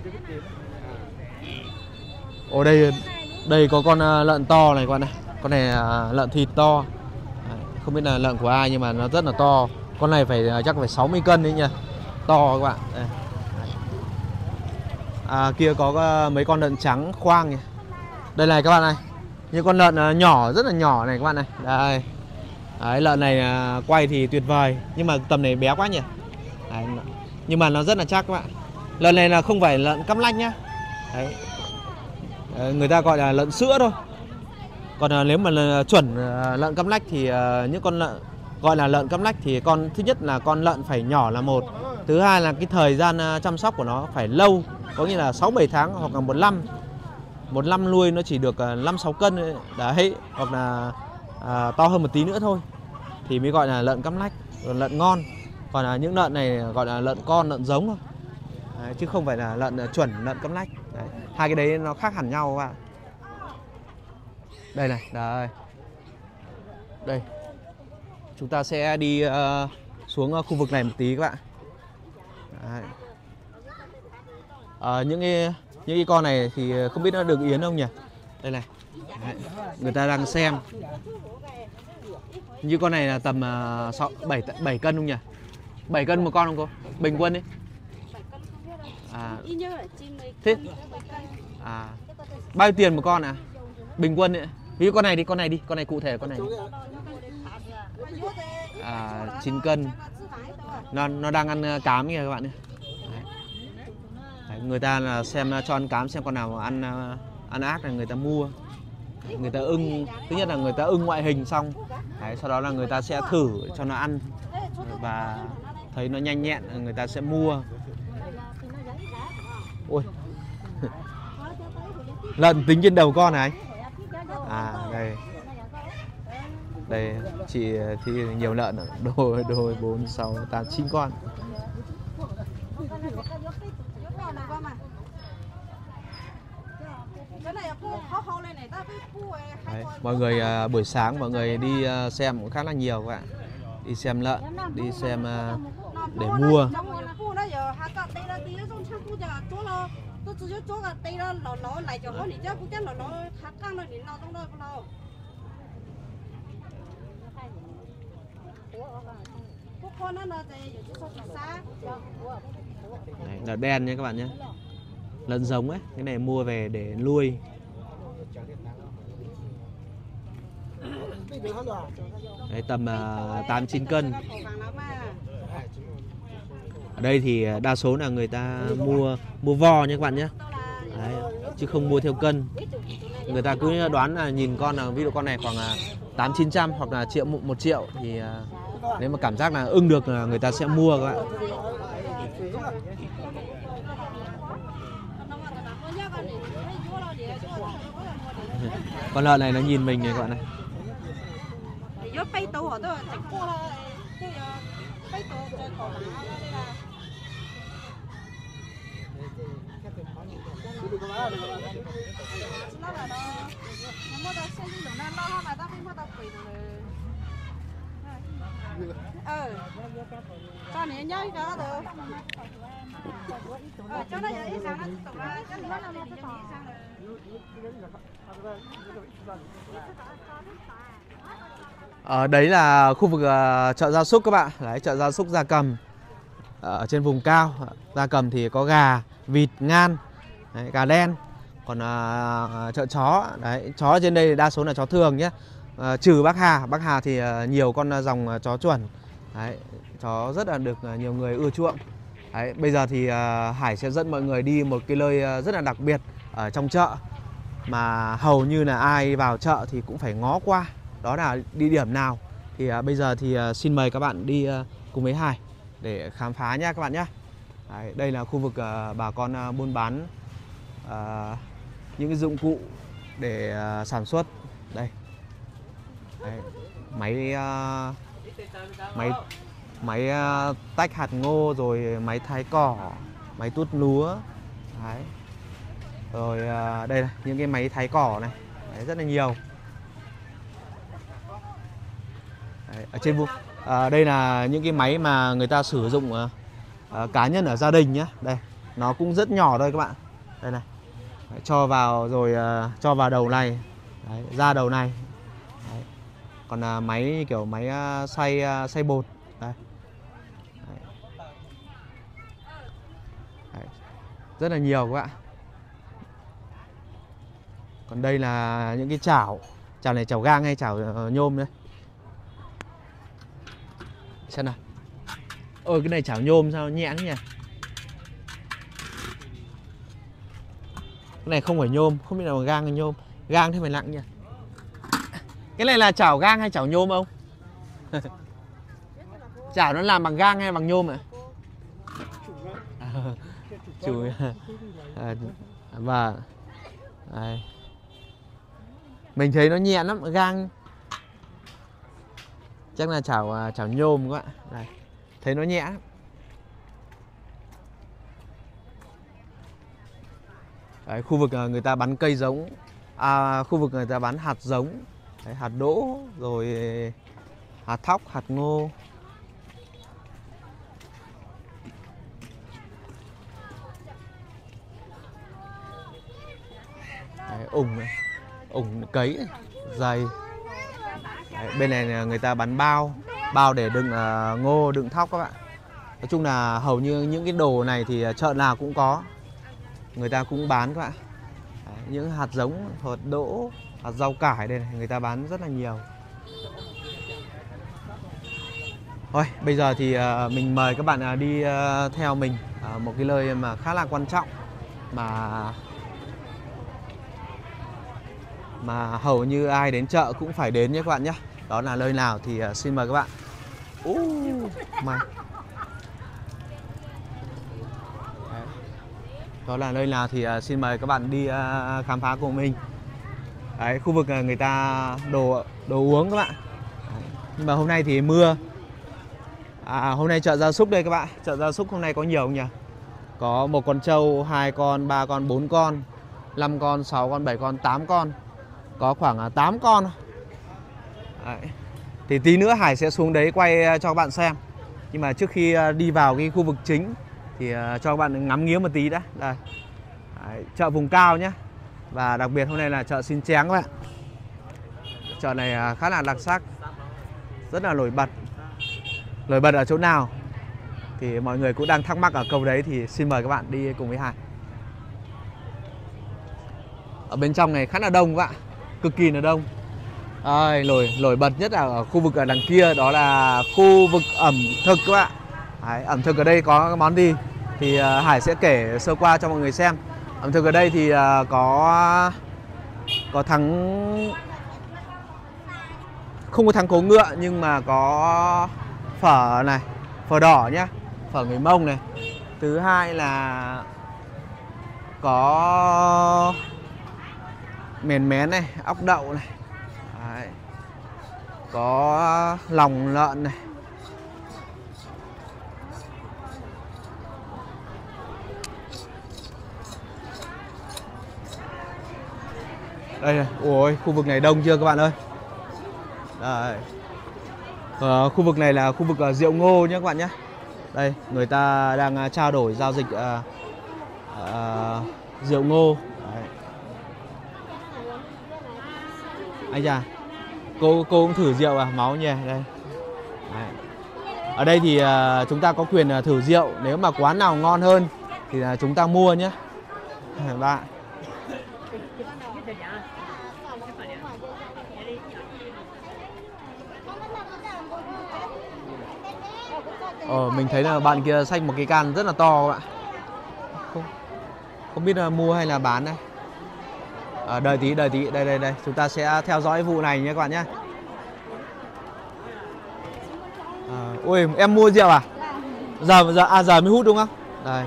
Ở đây đây có con lợn to này các bạn này. Con này là lợn thịt to. Đấy. Không biết là lợn của ai nhưng mà nó rất là to. Con này phải chắc phải sáu mươi cân đấy nhỉ. To các bạn. Đây. À, kia có mấy con lợn trắng khoang này. Đây này các bạn này. Những con lợn nhỏ rất là nhỏ này các bạn này. Đây. Đấy, lợn này quay thì tuyệt vời nhưng mà tầm này bé quá nhỉ. Đấy. Nhưng mà nó rất là chắc các bạn. Lợn này là không phải lợn căm lách nhá. Đấy. Đấy, người ta gọi là lợn sữa thôi. Còn nếu mà là chuẩn lợn căm lách thì những con lợn gọi là lợn căm lách thì con thứ nhất là con lợn phải nhỏ là một. Thứ hai là cái thời gian chăm sóc của nó phải lâu, có nghĩa là sáu bảy tháng hoặc là một năm. Một năm nuôi nó chỉ được năm sáu cân đấy, hoặc là à, to hơn một tí nữa thôi thì mới gọi là lợn căm lách, lợn ngon. Còn là những lợn này gọi là lợn con, lợn giống thôi. Đấy, chứ không phải là lợn chuẩn, lợn căm lách. Đấy. Hai cái đấy nó khác hẳn nhau các bạn. Đây này, đây. Đây. Chúng ta sẽ đi uh, xuống khu vực này một tí các bạn. Đấy. À, những cái những cái con này thì không biết nó được yến không nhỉ? Đây này. Đấy. Người ta đang xem. Như con này là tầm uh, sáu, bảy, bảy cân không nhỉ? bảy cân một con không cô? Bình quân đi. À. Thế à, bao nhiêu tiền một con à? Bình quân ấy. Ví dụ con này đi, con này đi, con này cụ thể con này. À, chín cân. Nó nó đang ăn cám kìa các bạn nhé. Đấy. Đấy, người ta là xem cho ăn cám, xem con nào ăn ăn ác là người ta mua. Đấy, người ta ưng, thứ nhất là người ta ưng ngoại hình xong. Đấy, sau đó là người ta sẽ thử cho nó ăn và thấy nó nhanh nhẹn người ta sẽ mua. Ôi. Lợn tính trên đầu con này. À đây. Đây chị thì nhiều lợn ở đôi đôi bốn sáu tám chín con. Đấy, mọi người uh, buổi sáng mọi người đi uh, xem cũng khá là nhiều các bạn. Đi xem lợn, đi xem uh, để mua. Đấy, lợn đen nhé các bạn nhé. Lợn giống ấy, cái này mua về để nuôi. Đấy, tầm uh, tám chín cân. Ở đây thì đa số là người ta mua mua vo nha các bạn nhé. Đấy, chứ không mua theo cân. Người ta cứ đoán là nhìn con là ví dụ con này khoảng tám chín trăm hoặc là triệu một triệu thì uh, nếu mà cảm giác là ưng được là người ta sẽ mua các bạn. Con lợn này nó nhìn mình này các bạn này. Ờ, cho nên nhớ cái đó. Ờ, cho nó ít sáng nó tổng ra, cho nó là nó tỏ. Ở đấy là khu vực uh, chợ gia súc các bạn. Đấy, chợ gia súc gia cầm ở trên vùng cao. Gia cầm thì có gà, vịt, ngan, đấy, gà đen. Còn uh, chợ chó, đấy, chó trên đây đa số là chó thường nhé. Uh, trừ Bắc Hà, Bắc Hà thì uh, nhiều con uh, dòng uh, chó chuẩn. Đấy, chó rất là được uh, nhiều người ưa chuộng. Đấy, bây giờ thì uh, Hải sẽ dẫn mọi người đi một cái nơi uh, rất là đặc biệt ở trong chợ mà hầu như là ai vào chợ thì cũng phải ngó qua. Đó là địa điểm nào thì uh, bây giờ thì uh, xin mời các bạn đi uh, cùng với Hải để khám phá nhé các bạn nhé. Đấy, đây là khu vực uh, bà con uh, buôn bán uh, những cái dụng cụ để uh, sản xuất. Đây. Đấy, máy uh, máy máy uh, tách hạt ngô, rồi máy thái cỏ, máy tuốt lúa. Đấy. Rồi uh, đây là những cái máy thái cỏ này. Đấy, rất là nhiều. Đấy, ở trên vùng à, đây là những cái máy mà người ta sử dụng uh, uh, cá nhân ở gia đình nhé. Đây, nó cũng rất nhỏ thôi các bạn. Đây này. Đấy, cho vào rồi uh, cho vào đầu này. Đấy, ra đầu này. Đấy. Còn uh, máy kiểu máy uh, xay uh, xay bột. Đây. Đấy. Đấy. Rất là nhiều các bạn. Còn đây là những cái chảo. Chảo này chảo gang hay chảo uh, nhôm đây. Xem nào. Ôi cái này chảo nhôm sao nhẹ thế nhỉ. Cái này không phải nhôm, không biết nào gang hay nhôm. Gang thì phải nặng nhỉ. Cái này là chảo gang hay chảo nhôm không? Chảo nó làm bằng gang hay bằng nhôm ạ? À, chủ à, và đây. Mình thấy nó nhẹ lắm, gang chắc là chảo chảo nhôm các bạn. Đây. Thấy nó nhẹ. Đấy, khu vực người ta bán cây giống, à, khu vực người ta bán hạt giống. Đấy, hạt đỗ, rồi hạt thóc, hạt ngô. Đấy, ủng này, ủng cấy này, dày. Đấy, bên này là người ta bán bao, bao để đựng uh, ngô, đựng thóc các bạn. Nói chung là hầu như những cái đồ này thì chợ nào cũng có, người ta cũng bán các bạn. Đấy, những hạt giống, hạt đỗ, hạt rau cải đây này, người ta bán rất là nhiều. Thôi, bây giờ thì uh, mình mời các bạn uh, đi uh, theo mình uh, một cái nơi mà khá là quan trọng mà mà hầu như ai đến chợ cũng phải đến nhé các bạn nhé. Đó là nơi nào thì uh, xin mời các bạn. Uh, mày. Đó là nơi nào thì uh, xin mời các bạn đi uh, khám phá cùng mình. Đấy, khu vực uh, người ta đồ đồ uống các bạn. Đấy. Nhưng mà hôm nay thì mưa. À, hôm nay chợ gia súc đây các bạn. Chợ gia súc hôm nay có nhiều không nhỉ? Có một con trâu, hai con, ba con, bốn con, năm con, sáu con, bảy con, tám con. Có khoảng uh, tám con. Đấy. Thì tí nữa Hải sẽ xuống đấy quay uh, cho các bạn xem. Nhưng mà trước khi uh, đi vào cái khu vực chính thì uh, cho các bạn ngắm nghía một tí đã. Đây. Đấy, chợ vùng cao nhé. Và đặc biệt hôm nay là chợ Xin Chén các bạn. Chợ này uh, khá là đặc sắc, rất là nổi bật. Nổi bật ở chỗ nào thì mọi người cũng đang thắc mắc ở câu đấy, thì xin mời các bạn đi cùng với Hải. Ở bên trong này khá là đông các bạn, cực kỳ là đông. À, nổi nổi bật nhất là ở khu vực ở đằng kia, đó là khu vực ẩm thực các bạn. Đấy, ẩm thực ở đây có món gì thì uh, Hải sẽ kể sơ qua cho mọi người xem. Ẩm thực ở đây thì uh, có có thắng không có thắng cố ngựa, nhưng mà có phở này, phở đỏ nhá, phở người Mông này. Thứ hai là có mèn mén này, ốc đậu này. Đấy. Có lòng lợn này. Đây này, ôi khu vực này đông chưa các bạn ơi. Đây. Ở khu vực này là khu vực uh, rượu ngô nhé các bạn nhé. Đây, người ta đang uh, trao đổi giao dịch uh, uh, rượu ngô. Đấy. Anh chà, cô cô cũng thử rượu à, máu nhỉ đây. Đấy. Ở đây thì uh, chúng ta có quyền uh, thử rượu, nếu mà quán nào ngon hơn thì uh, chúng ta mua nhé. Bạn. Ờ, mình thấy là bạn kia xách một cái can rất là to các bạn. Không, không biết là mua hay là bán đây. À, đợi tí, đợi tí, đây đây đây, chúng ta sẽ theo dõi vụ này nhé các bạn nhé. À, ôi, em mua rượu à? Giờ giờ à giờ mới hút đúng không? Đây.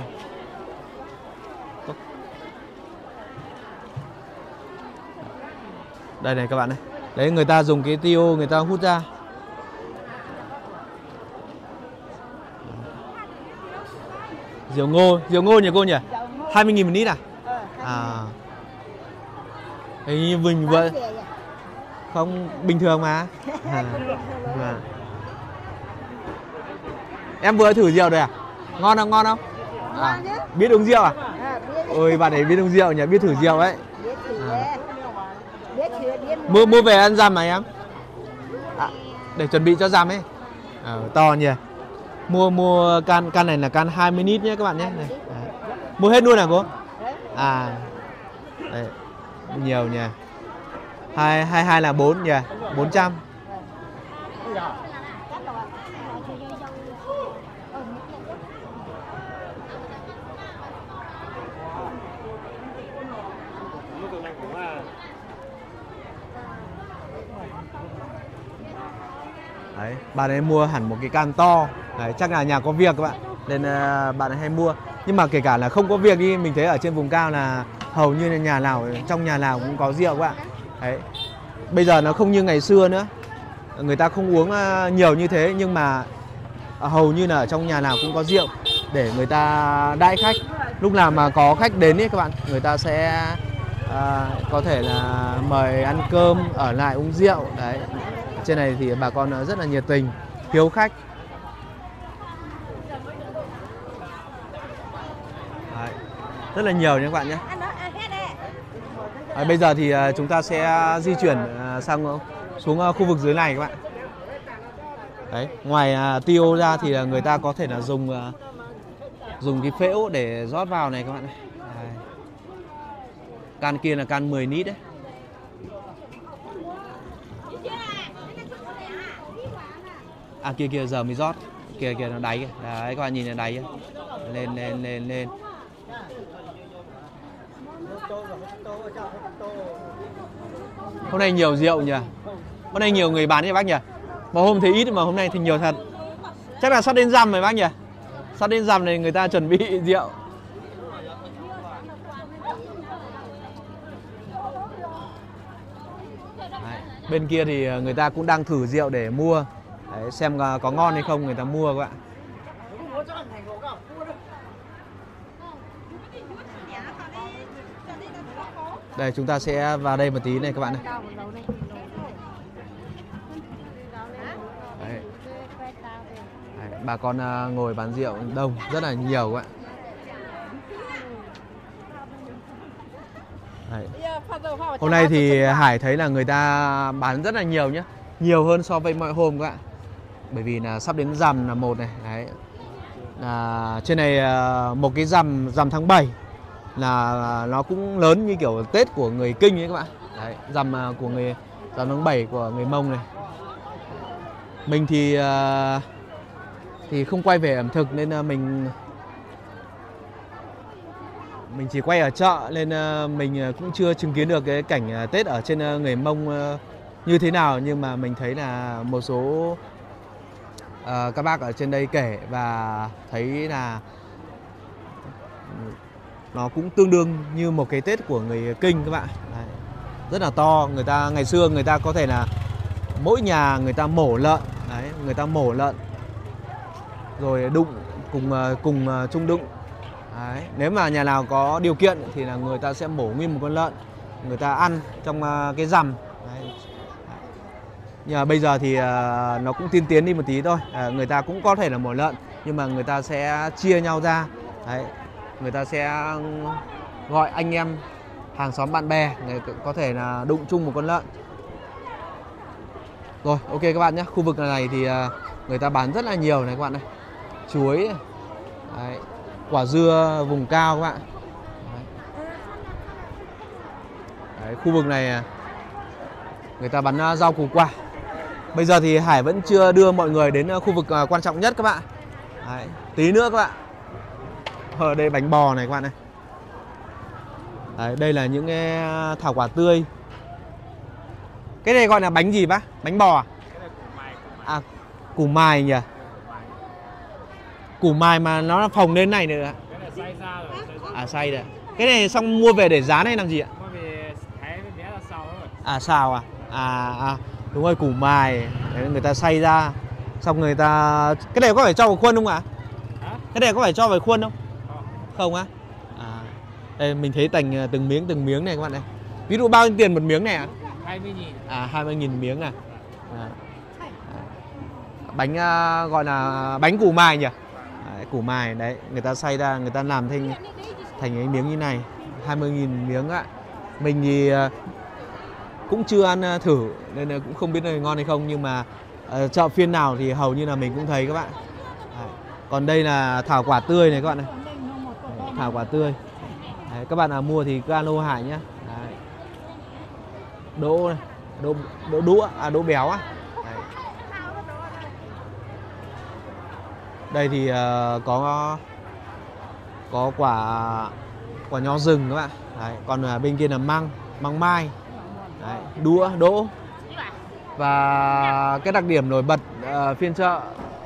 Đây này các bạn này. Đấy, người ta dùng cái tiêu người ta hút ra. Rượu ngô, rượu ngô nhỉ cô nhỉ? hai mươi nghìn một lít à? À. Hình như mình vừa không bình thường mà. À. À. Em vừa thử rượu rồi à? Ngon không, ngon không? À. Biết uống rượu à? Ôi bạn ấy biết uống rượu nhỉ, biết thử rượu ấy. À. Mua mua về ăn dằm mà em. À, để chuẩn bị cho dằm ấy. À, to nhỉ. Mua mua can can này là can hai mươi lít nhé các bạn nhé. Này. Mua hết luôn à cô? À. Đây. Nhiều nhỉ. Hai hai hai là bốn nhỉ, bốn trăm. Đấy, bạn ấy mua hẳn một cái can to. Đấy, chắc là nhà có việc các bạn, nên uh, bạn ấy hay mua. Nhưng mà kể cả là không có việc đi, mình thấy ở trên vùng cao là hầu như là nhà nào, trong nhà nào cũng có rượu các bạn. Đấy, bây giờ nó không như ngày xưa nữa, người ta không uống uh, nhiều như thế, nhưng mà uh, hầu như là ở trong nhà nào cũng có rượu để người ta đãi khách. Lúc nào mà có khách đến ấy các bạn, người ta sẽ uh, có thể là mời ăn cơm, ở lại uống rượu. Đấy, trên này thì bà con rất là nhiệt tình, hiếu khách. Đấy, rất là nhiều nha các bạn nhé. Đấy, bây giờ thì chúng ta sẽ di chuyển sang xuống khu vực dưới này các bạn. Đấy, ngoài tiêu ra thì người ta có thể là dùng dùng cái phễu để rót vào này các bạn này. Đấy. Can kia là can mười lít đấy. À kia kia giờ mới rót. Kìa kìa nó đáy kìa. Đấy các bạn nhìn nó đáy kìa. Lên lên lên lên. Hôm nay nhiều rượu nhỉ. Hôm nay nhiều người bán nhỉ bác nhỉ. Mà hôm thấy ít mà hôm nay thì nhiều thật. Chắc là sắp đến rằm rồi bác nhỉ. Sắp đến rằm này người ta chuẩn bị rượu. Đấy. Bên kia thì người ta cũng đang thử rượu để mua. Đấy, xem có ngon hay không người ta mua các bạn. Đây chúng ta sẽ vào đây một tí này các bạn này. Đấy. Đấy, bà con ngồi bán rượu đông rất là nhiều các bạn. Đấy. Hôm nay thì Hải thấy là người ta bán rất là nhiều nhé, nhiều hơn so với mọi hôm các bạn. Bởi vì là sắp đến rằm là một này. Đấy. À, trên này một cái rằm rằm tháng bảy là nó cũng lớn như kiểu Tết của người Kinh ấy các bạn. Đấy, rằm của người rằm tháng bảy của người Mông này. Mình thì thì không quay về ẩm thực nên mình mình chỉ quay ở chợ, nên mình cũng chưa chứng kiến được cái cảnh Tết ở trên người Mông như thế nào. Nhưng mà mình thấy là một số uh, các bác ở trên đây kể và thấy là nó cũng tương đương như một cái Tết của người Kinh các bạn. Đấy, rất là to. Người ta ngày xưa người ta có thể là mỗi nhà người ta mổ lợn. Đấy, người ta mổ lợn rồi đụng cùng cùng chung đụng. Đấy, nếu mà nhà nào có điều kiện thì là người ta sẽ mổ nguyên một con lợn, người ta ăn trong cái rằm. Đấy. Nhưng mà bây giờ thì nó cũng tiên tiến đi một tí thôi. À, người ta cũng có thể là mổ lợn nhưng mà người ta sẽ chia nhau ra. Đấy, người ta sẽ gọi anh em hàng xóm bạn bè, người có thể là đụng chung một con lợn. Rồi, ok các bạn nhé. Khu vực này thì người ta bán rất là nhiều này các bạn này. Chuối này. Đấy, quả dưa vùng cao các bạn. Đấy. Đấy, khu vực này người ta bán rau củ quả. Bây giờ thì Hải vẫn chưa đưa mọi người đến khu vực quan trọng nhất các bạn. Đấy, tí nữa các bạn. Ở đây bánh bò này các bạn này. Đấy, đây là những cái thảo quả tươi. Cái này gọi là bánh gì bác? Bánh bò à? À, củ mài nhỉ? Củ mài mà nó phồng lên này nữa. À, xay rồi. Cái này xong mua về để rán hay làm gì ạ? À, xào à? À, à đúng rồi, củ mài. Đấy, người ta xay ra. Xong người ta... Cái này có phải cho vào khuôn không ạ? Cái này có phải cho vào khuôn không? Không á? À, đây mình thấy thành từng miếng từng miếng này các bạn này. Ví dụ bao nhiêu tiền một miếng này ạ? hai mươi nghìn. À, hai mươi nghìn miếng này. À. Bánh uh, gọi là bánh củ mài nhỉ? Đấy, củ mài đấy, người ta xay ra, người ta làm thành thành cái miếng như này, hai mươi nghìn miếng ạ. Mình thì uh, cũng chưa ăn uh, thử nên là cũng không biết là ngon hay không, nhưng mà uh, chợ phiên nào thì hầu như là mình cũng thấy các bạn. Đấy. Còn đây là thảo quả tươi này các bạn này. Đấy, thảo quả tươi. Đấy, các bạn nào mua thì cứ alo Hải nhá. Đấy. Đỗ này, đỗ đỗ đũa à đỗ béo á. Đấy. Đây thì uh, có có quả quả nho rừng các bạn. Đấy, còn uh, bên kia là măng, măng mai. Đấy, đũa, đỗ. Và cái đặc điểm nổi bật uh, phiên chợ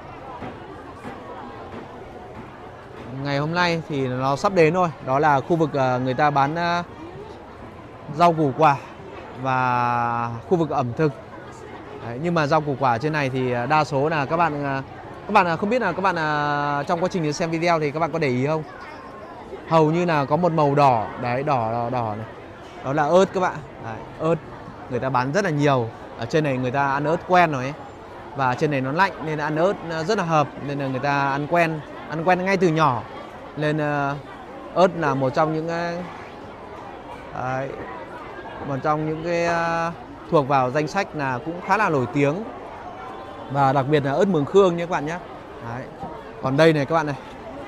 ngày hôm nay thì nó sắp đến rồi. Đó là khu vực uh, người ta bán uh, rau củ quả và khu vực ẩm thực. Đấy, nhưng mà rau củ quả trên này thì đa số là các bạn các bạn không biết là các bạn trong quá trình xem video thì các bạn có để ý không? Hầu như là có một màu đỏ, đấy đỏ đỏ, đỏ này. Đó là ớt các bạn. Đấy, ớt người ta bán rất là nhiều. Ở trên này người ta ăn ớt quen rồi ấy. Và trên này nó lạnh nên ăn ớt rất là hợp, nên là người ta ăn quen, ăn quen ngay từ nhỏ. Nên uh, ớt là một trong những uh, đấy, một trong những cái uh, thuộc vào danh sách là cũng khá là nổi tiếng. Và đặc biệt là ớt Mường Khương nhé các bạn nhé. Đấy. Còn đây này các bạn này.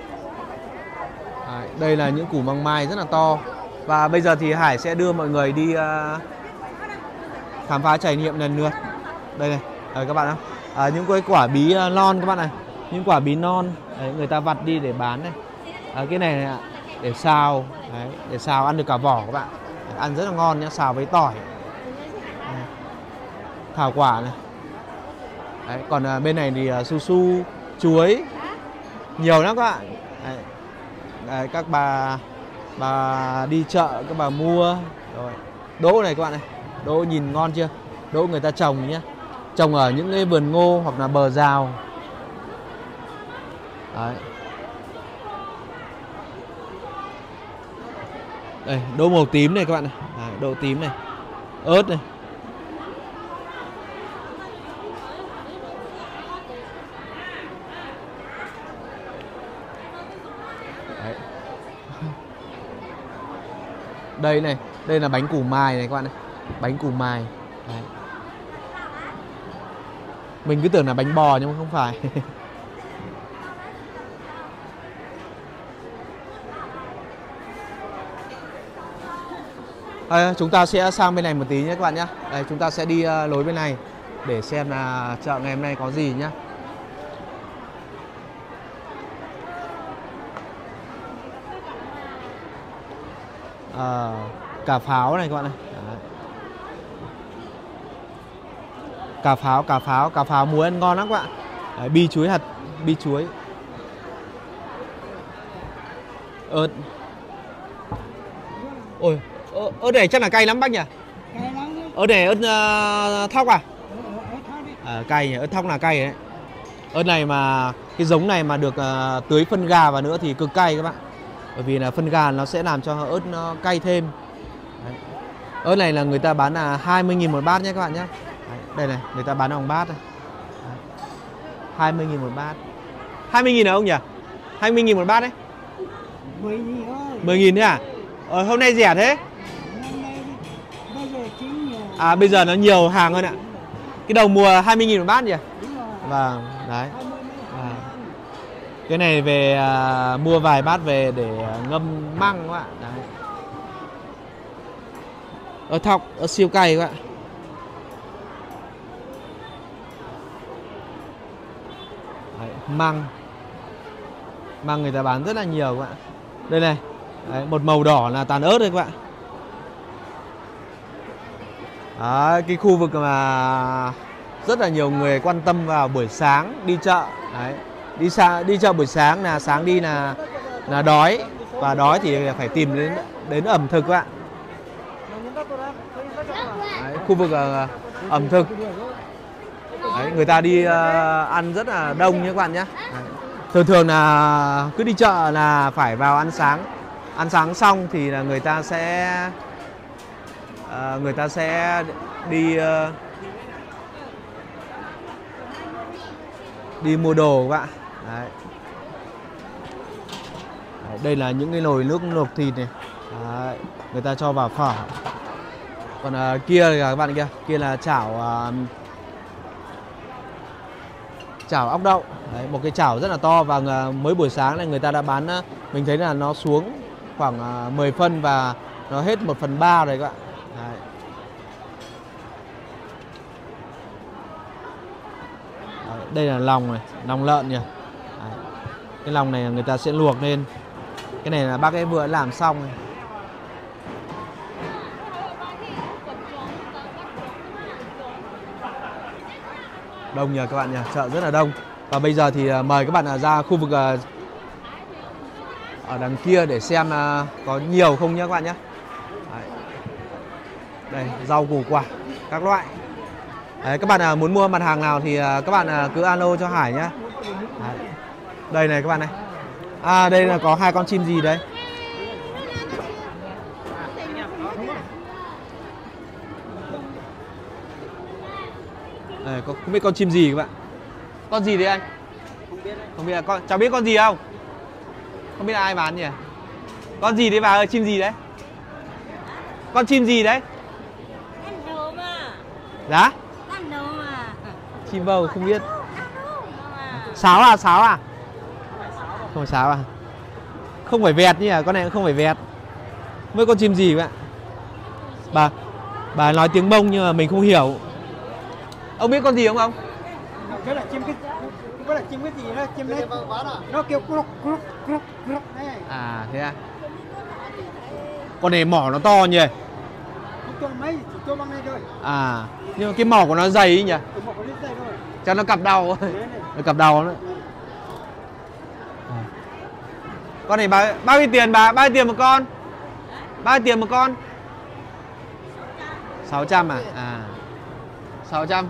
Đấy, đây là những củ măng mai rất là to. Và bây giờ thì Hải sẽ đưa mọi người đi uh, khám phá trải nghiệm lần lượt. Đây này, đấy, các bạn không? À, những cái quả bí uh, non các bạn này. Những quả bí non. Đấy, người ta vặt đi để bán này. À, cái này, này để xào. Đấy, để xào ăn được cả vỏ các bạn. Đấy, ăn rất là ngon nhé, xào với tỏi. Đấy. Thảo quả này. Đấy, còn uh, bên này thì uh, su su, chuối nhiều lắm các bạn. Đấy. Đấy, các bà bà đi chợ các bà mua. Rồi. Đỗ này các bạn này, đỗ nhìn ngon chưa? Đỗ người ta trồng nhé, trồng ở những cái vườn ngô hoặc là bờ rào. Đấy. Đây, đỗ màu tím này các bạn này. Đấy, đỗ tím này, ớt này. Đấy. Đây này, đây là bánh củ mài này các bạn này. Bánh củ mài. Đấy. Mình cứ tưởng là bánh bò nhưng mà không phải. À, chúng ta sẽ sang bên này một tí nhé các bạn nhé. Đây, chúng ta sẽ đi uh, lối bên này để xem là chợ ngày hôm nay có gì nhé. À, cà pháo này các bạn này. Đấy. Cà pháo, cà pháo, cà pháo muối ăn ngon lắm các bạn. Đấy, bi chuối hạt, bi chuối. Ớt. Ôi, ớt này chắc là cay lắm bác nhỉ? Cay lắm. Ớt này ớt uh, thóc à? À, cay nhỉ, ớt thóc là cay đấy. Ớt này mà cái giống này mà được uh, tưới phân gà vào nữa thì cực cay các bạn. Bởi vì là phân gà nó sẽ làm cho ớt nó cay thêm. Đấy. Ớt này là người ta bán là hai mươi nghìn một bát nhé các bạn nhé. Đấy, đây này, người ta bán bằng bát này. Đấy. hai mươi nghìn một bát. hai mươi nghìn hả ông nhỉ? hai mươi nghìn một bát đấy. mười nghìn thôi. mười nghìn thế à? Ờ, hôm nay rẻ thế? Năm nay bây giờ chính nhiều. À, bây giờ nó nhiều hàng hơn ạ. Cái đầu mùa hai mươi nghìn một bát nhỉ? Đúng rồi. Vâng, đấy. À. Cái này về à, mua vài bát về để à, ngâm măng các bạn. Đấy. Ớt thóc, ớt siêu cay các bạn. Đấy, măng. măng người ta bán rất là nhiều các bạn. Đây này, đấy, một màu đỏ là tàn ớt đấy các bạn. Đấy, cái khu vực mà rất là nhiều người quan tâm vào buổi sáng đi chợ. Đấy, đi xa đi chợ buổi sáng là sáng đi là là đói, và đói thì phải tìm đến đến ẩm thực các bạn. Đấy, khu vực uh, ẩm thực. Đấy, người ta đi uh, ăn rất là đông nhé các bạn nhé. Đấy. Thường thường là cứ đi chợ là phải vào ăn sáng. Ăn sáng xong thì là người ta sẽ uh, người ta sẽ đi uh, đi mua đồ các bạn. Đấy. Đấy, đây là những cái nồi nước luộc thịt này. Đấy, người ta cho vào phở. Còn uh, kia là các bạn kia, kia là chảo uh, chảo ốc đậu. Đấy, một cái chảo rất là to, và uh, mới buổi sáng này người ta đã bán, uh, mình thấy là nó xuống khoảng uh, mười phân và nó hết một phần ba rồi các bạn. Đấy. Đấy, đây là lòng này, lòng lợn nhỉ. Đấy. Cái lòng này người ta sẽ luộc lên. Cái này là bác ấy vừa làm xong này. Đông nhờ các bạn nhỉ, chợ rất là đông. Và bây giờ thì mời các bạn ra khu vực ở đằng kia để xem có nhiều không nhé các bạn nhé. Đấy. Đây, rau củ quả các loại. Đấy, các bạn muốn mua mặt hàng nào thì các bạn cứ alo cho Hải nhé. Đấy. Đây này các bạn này. À, đây là có hai con chim gì đấy? Đây, có, không biết con chim gì các bạn. Con gì đấy anh? Không biết. Không biết là con, cháu biết con gì không? Không biết là ai bán nhỉ? Con gì đấy bà ơi, chim gì đấy? Con chim gì đấy? Dạ? Chim bầu không biết. Sáo à, sáo à? Không phải sáo à? Không phải vẹt nhỉ, con này không phải vẹt. Mới con chim gì vậy? Bà bà nói tiếng Mông nhưng mà mình không hiểu. Ông biết con gì không ông? Cái là chim cái cái là chim cái gì đó, chim đấy nó kêu cruc cruc cruc cruc đấy. À thế à? Con này mỏ nó to nhỉ? Không cho mấy, chỉ cho bằng này thôi. À, nhưng mà cái mỏ của nó dày ấy nhỉ? Cái mỏ của nó dày thôi. Cho nó cặp đầu. Nó cặp đầu nữa. Con này bao, bao nhiêu tiền bà? Bao nhiêu tiền một con? Bao nhiêu tiền một con? sáu trăm à? À, sáu trăm.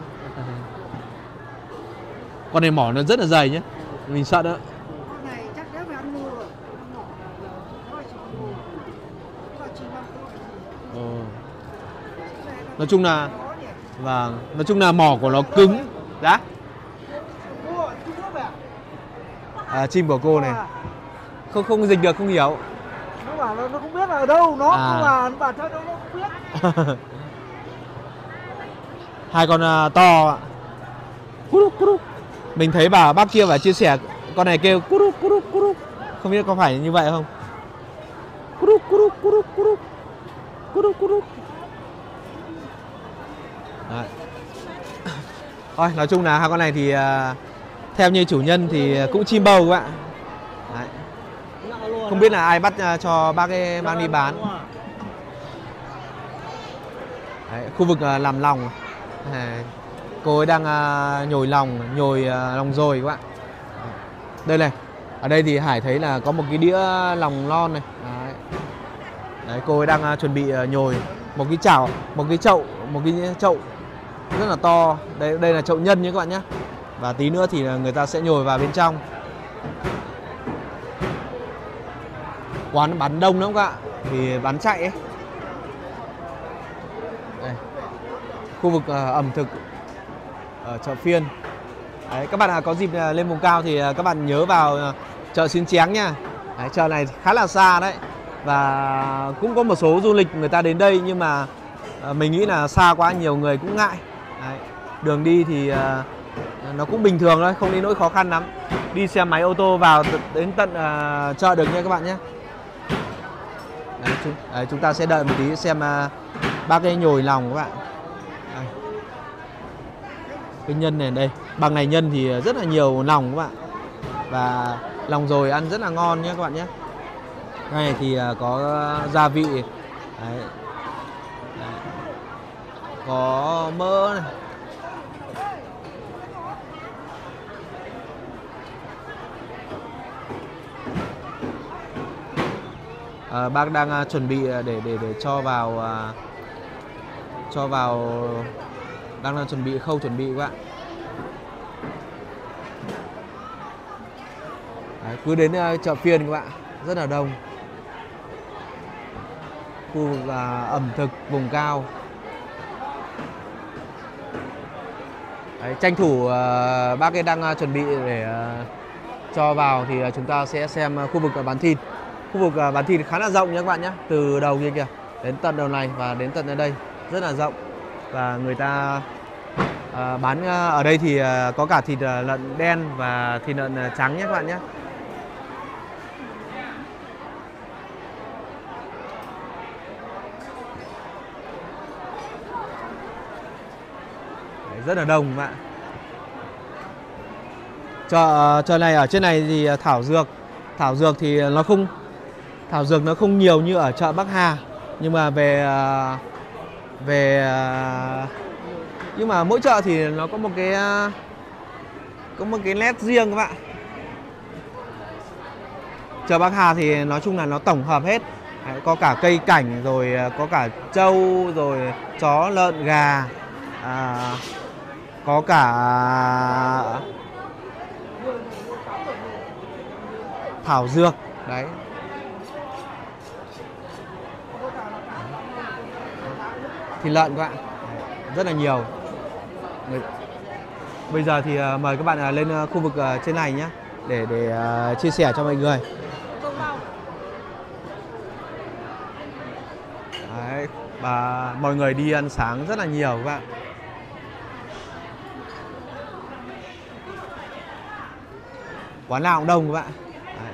Con này mỏ nó rất là dày nhé. Mình sợ đó. Con này chắc đéo phải ăn mua rồi. Nó chỉ mua. Nó chỉ mang cái gì. Nói chung là, vâng, nói chung là mỏ của nó cứng. Đã? À, chim của cô này. Không không dịch được, không hiểu. Nó bảo là nó không biết là ở đâu, nó à. không là bản thân nó không biết. Hai con uh, to ạ. Mình thấy bà bác kia và chia sẻ con này kêu cú cú cú, không biết có phải như vậy không? Cú cú cú cú cú cú. Thôi, nói chung là hai con này thì uh, theo như chủ nhân thì cũng chim bầu các bạn. Đấy. Không biết là ai bắt uh, cho bác ấy mang đi bán. Đấy, khu vực uh, làm lòng. Đấy. Cô ấy đang uh, nhồi lòng, nhồi uh, lòng rồi các bạn. Đây này, ở đây thì Hải thấy là có một cái đĩa lòng lon này. Đấy, Đấy cô ấy đang uh, chuẩn bị uh, nhồi một cái chảo, một cái chậu, một cái chậu rất là to. Đây đây là chậu nhân nhé các bạn nhé. Và tí nữa thì người ta sẽ nhồi vào bên trong. Quán bán đông lắm các bạn, vì bán chạy ấy. Đây. Khu vực uh, ẩm thực ở chợ phiên. Đấy, các bạn à, có dịp lên vùng cao thì các bạn nhớ vào chợ Xín Chén nha. Đấy, chợ này khá là xa đấy. Và cũng có một số du lịch người ta đến đây, nhưng mà uh, mình nghĩ là xa quá, nhiều người cũng ngại. Đấy, đường đi thì uh, nó cũng bình thường thôi, không đến nỗi khó khăn lắm. Đi xe máy ô tô vào đến tận uh, chợ được nha các bạn nhé. Đấy, chúng, đấy, chúng ta sẽ đợi một tí xem uh, bác ấy nhồi lòng các bạn. Đây. Cái nhân này đây, bằng này nhân thì rất là nhiều lòng các bạn. Và lòng dồi ăn rất là ngon nhé các bạn nhé. Cái này thì có gia vị. Đấy. Đấy. Có mỡ này. À, bác đang uh, chuẩn bị để để để cho vào uh, cho vào đang, đang chuẩn bị khâu chuẩn bị các bạn. Đấy, cứ đến uh, chợ phiên các bạn rất là đông. Khu vực uh, ẩm thực vùng cao. Đấy, tranh thủ uh, bác ấy đang uh, chuẩn bị để uh, cho vào thì uh, chúng ta sẽ xem uh, khu vực uh, bán thịt. Khu vực uh, bán thịt khá là rộng nhé các bạn nhé. Từ đầu kia kìa đến tận đầu này và đến tận đây rất là rộng. Và người ta uh, bán uh, ở đây thì uh, có cả thịt uh, lợn đen và thịt lợn uh, trắng nhé các bạn nhé. Đấy, rất là đông các bạn. Chợ chợ này ở trên này thì thảo dược. Thảo dược thì nó không Thảo dược nó không nhiều như ở chợ Bắc Hà, nhưng mà về về nhưng mà mỗi chợ thì nó có một cái có một cái nét riêng các bạn. Chợ Bắc Hà thì nói chung là nó tổng hợp hết. Đấy, có cả cây cảnh rồi có cả trâu rồi chó lợn gà, à, có cả thảo dược đấy. Thịt lợn các bạn rất là nhiều. Bây giờ thì mời các bạn lên khu vực trên này nhé, để để chia sẻ cho mọi người. Đấy, và mọi người đi ăn sáng rất là nhiều các bạn. Quán nào cũng đông các bạn. Đấy.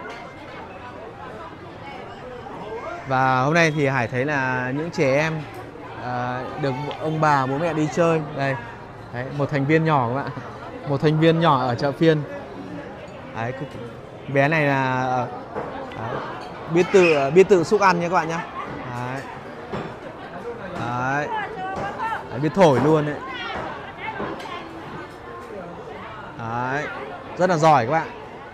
Và hôm nay thì Hải thấy là những trẻ em à, được ông bà bố mẹ đi chơi. Đây. Đấy, một thành viên nhỏ các bạn. Một thành viên nhỏ ở chợ phiên. Đấy, bé này là đấy, biết tự biết tự xúc ăn nha các bạn nhé. Đấy. Đấy. Đấy, biết thổi luôn đấy. Đấy, rất là giỏi các bạn.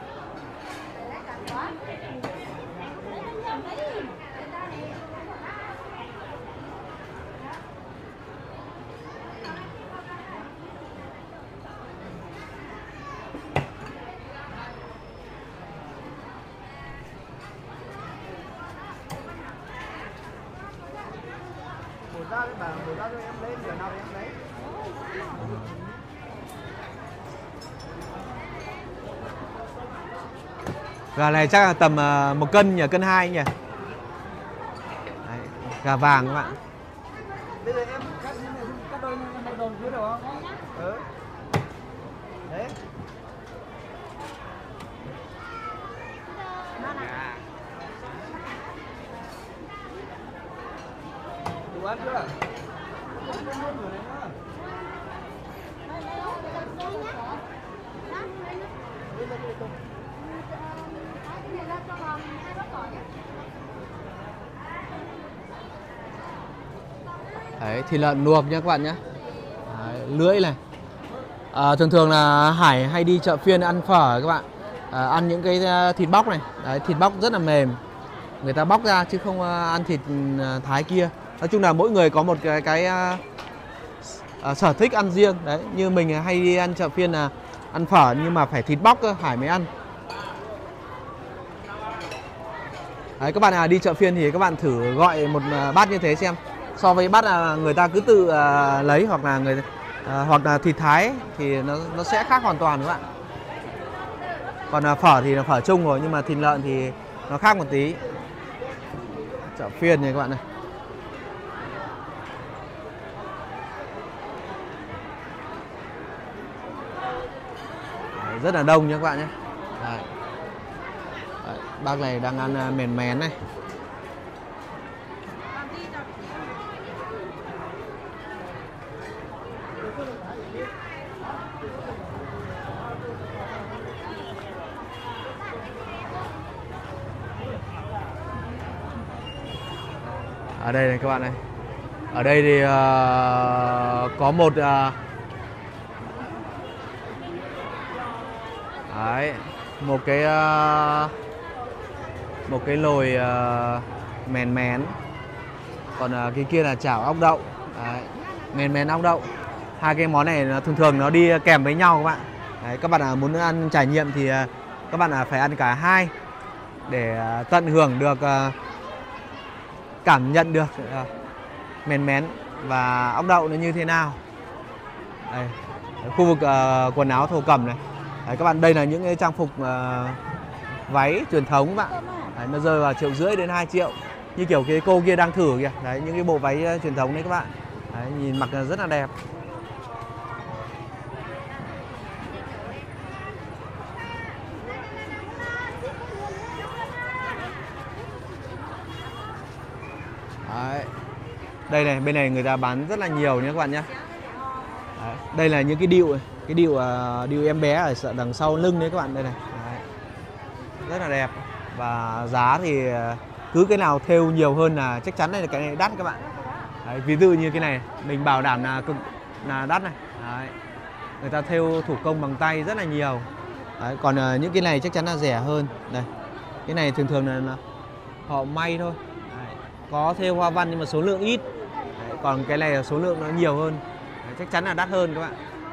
Ra đấy bà, bổ ra cho em lấy, giờ nào em lấy. Gà này chắc là tầm uh, một cân nhỉ, cân hai nhỉ. Đấy, gà vàng các bạn. Bây giờ em cắt cắt đôi một đồn dưới được không? Ừ. Đấy. Đủ ăn chưa? Đấy, thịt lợn luộc nha các bạn nhé. Đấy, lưỡi này. À, thường thường là Hải hay đi chợ phiên ăn phở các bạn. À, ăn những cái thịt bóc này. Đấy, thịt bóc rất là mềm. Người ta bóc ra chứ không ăn thịt thái kia. Nói chung là mỗi người có một cái, cái uh, sở thích ăn riêng. Đấy, như mình hay đi ăn chợ phiên là ăn phở nhưng mà phải thịt bóc cơ, Hải mới ăn. Đấy, các bạn à, đi chợ phiên thì các bạn thử gọi một bát như thế xem. So với bát là người ta cứ tự uh, lấy hoặc là người uh, hoặc là thịt thái thì nó nó sẽ khác hoàn toàn các bạn. Còn uh, phở thì là phở chung rồi, nhưng mà thịt lợn thì nó khác một tí. Chợ phiên này các bạn này. Đấy, rất là đông nha các bạn nhé. Đấy. Đấy, bác này đang ăn mèn mén này. Ở đây này các bạn này. Ở đây thì uh, có một uh, đấy, một cái uh, một cái nồi uh, mèn mén. Còn uh, cái kia là chảo ốc đậu. Đấy, mèn mén ốc đậu. Hai cái món này nó thường thường nó đi kèm với nhau các bạn. Đấy, các bạn uh, muốn ăn trải nghiệm thì uh, các bạn uh, phải ăn cả hai để uh, tận hưởng được uh, cảm nhận được uh, mèn mén và ốc đậu nó như thế nào. Đây, khu vực uh, quần áo thổ cẩm này. Đấy, các bạn, đây là những cái trang phục uh, váy truyền thống các bạn. Đấy, nó rơi vào triệu rưỡi đến hai triệu. Như kiểu cái cô kia đang thử kìa. Đấy, những cái bộ váy uh, truyền thống đấy các bạn. Đấy, nhìn mặc rất là đẹp. Đấy. Đây này, bên này người ta bán rất là nhiều nhé các bạn nhé. Đấy. Đây là những cái điệu này. Cái điệu uh, điệu em bé ở đằng sau lưng đấy các bạn. Đây này. Đấy. Rất là đẹp. Và giá thì cứ cái nào thêu nhiều hơn là chắc chắn đây là cái này đắt các bạn. Đấy. Ví dụ như cái này mình bảo đảm là cực là đắt này. Đấy. Người ta thêu thủ công bằng tay rất là nhiều. Đấy. Còn uh, những cái này chắc chắn là rẻ hơn. Đây. Cái này thường thường là, là họ may thôi. Đấy. Có thêu hoa văn nhưng mà số lượng ít. Đấy. Còn cái này là số lượng nó nhiều hơn. Đấy. Chắc chắn là đắt hơn các bạn.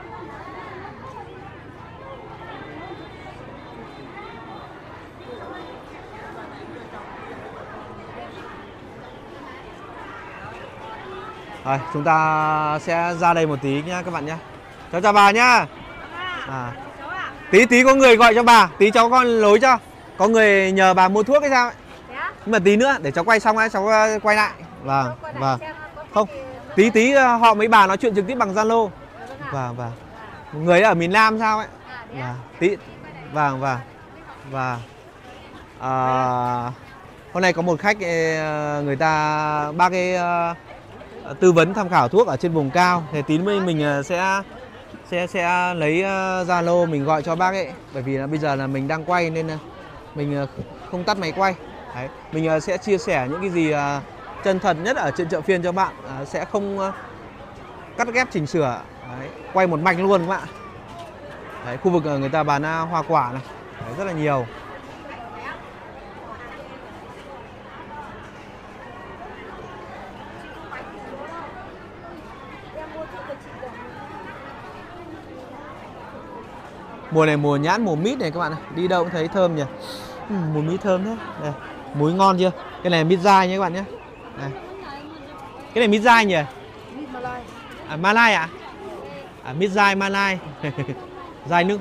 Rồi, chúng ta sẽ ra đây một tí nhá các bạn nhé. Cháu chào bà nhá. À. Tí tí có người gọi cho bà, tí cháu con lối cho. Có người nhờ bà mua thuốc hay sao ấy. Nhưng mà tí nữa để cháu quay xong ấy cháu quay lại. Vâng, vâng. Không, tí tí họ mấy bà nói chuyện trực tiếp bằng Zalo. Vâng, vâng. Một người ở miền Nam sao ấy. Vâng, tí. Vâng, vâng. Vâng. À, hôm nay có một khách người ta bác ấy tư vấn tham khảo thuốc ở trên vùng cao, thì tí nữa mình sẽ sẽ sẽ lấy Zalo mình gọi cho bác ấy, bởi vì là bây giờ là mình đang quay nên mình không tắt máy quay. Đấy, mình sẽ chia sẻ những cái gì chân thật nhất ở trên chợ phiên cho bạn, sẽ không cắt ghép chỉnh sửa. Đấy, quay một mạch luôn các bạn. Đấy, khu vực người ta bán hoa quả này. Đấy, rất là nhiều. Mùa này mùa nhãn, mùa mít này các bạn này. Đi đâu cũng thấy thơm nhỉ. Ừ, mùi mít thơm thế. Đây, muối ngon chưa? Cái này mít dai nhé các bạn nhé. Đây. Cái này mít dai nhỉ? Mít Malai. À, Malai ạ? À? À, mít dai Malai. Dai nước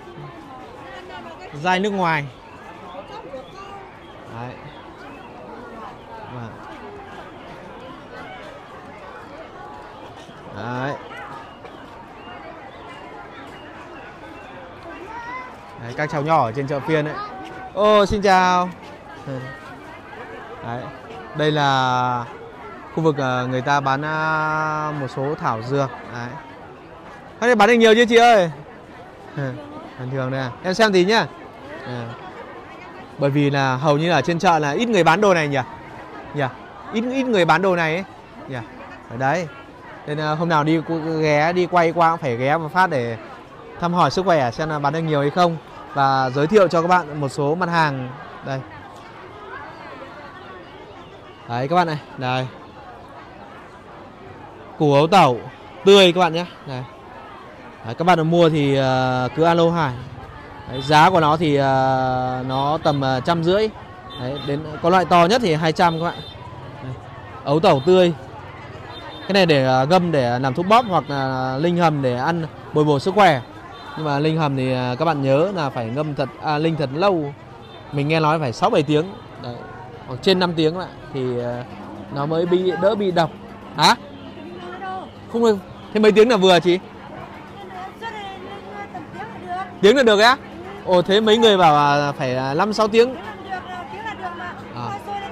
Dai nước ngoài. Đấy. Đấy. Đấy, các cháu nhỏ ở trên chợ phiên ấy. Ô, xin chào. Đấy, đây là khu vực người ta bán một số thảo dược. Đấy. Cái này bán được nhiều chưa chị ơi? Bình thường đây à. Em xem tí nhá. À. Bởi vì là hầu như là trên chợ là ít người bán đồ này nhỉ? Nhỉ? Ít ít người bán đồ này ấy. Nhỉ? Ở đấy. Nên hôm nào đi ghé đi quay qua cũng phải ghé một phát để thăm hỏi sức khỏe xem là bán được nhiều hay không, và giới thiệu cho các bạn một số mặt hàng đây. Đấy các bạn này, đây. Củ ấu tẩu tươi các bạn nhé. Đây. Đấy, các bạn mua thì uh, cứ alo Hải. Đấy, giá của nó thì uh, nó tầm uh, trăm rưỡi. Đấy, đến có loại to nhất thì hai trăm các bạn. Đây. Ấu tẩu tươi. Cái này để uh, ngâm để làm thuốc bóp hoặc là linh hầm để ăn bồi bổ sức khỏe. Nhưng mà linh hầm thì các bạn nhớ là phải ngâm thật à, linh thật lâu. Mình nghe nói phải sáu bảy tiếng. Đấy. Hoặc trên năm tiếng lại thì nó mới bị đỡ bị độc. Hả? Không được. Thế mấy tiếng là vừa chị? Tiếng là được á? Ồ, thế mấy người bảo phải năm sáu tiếng. À.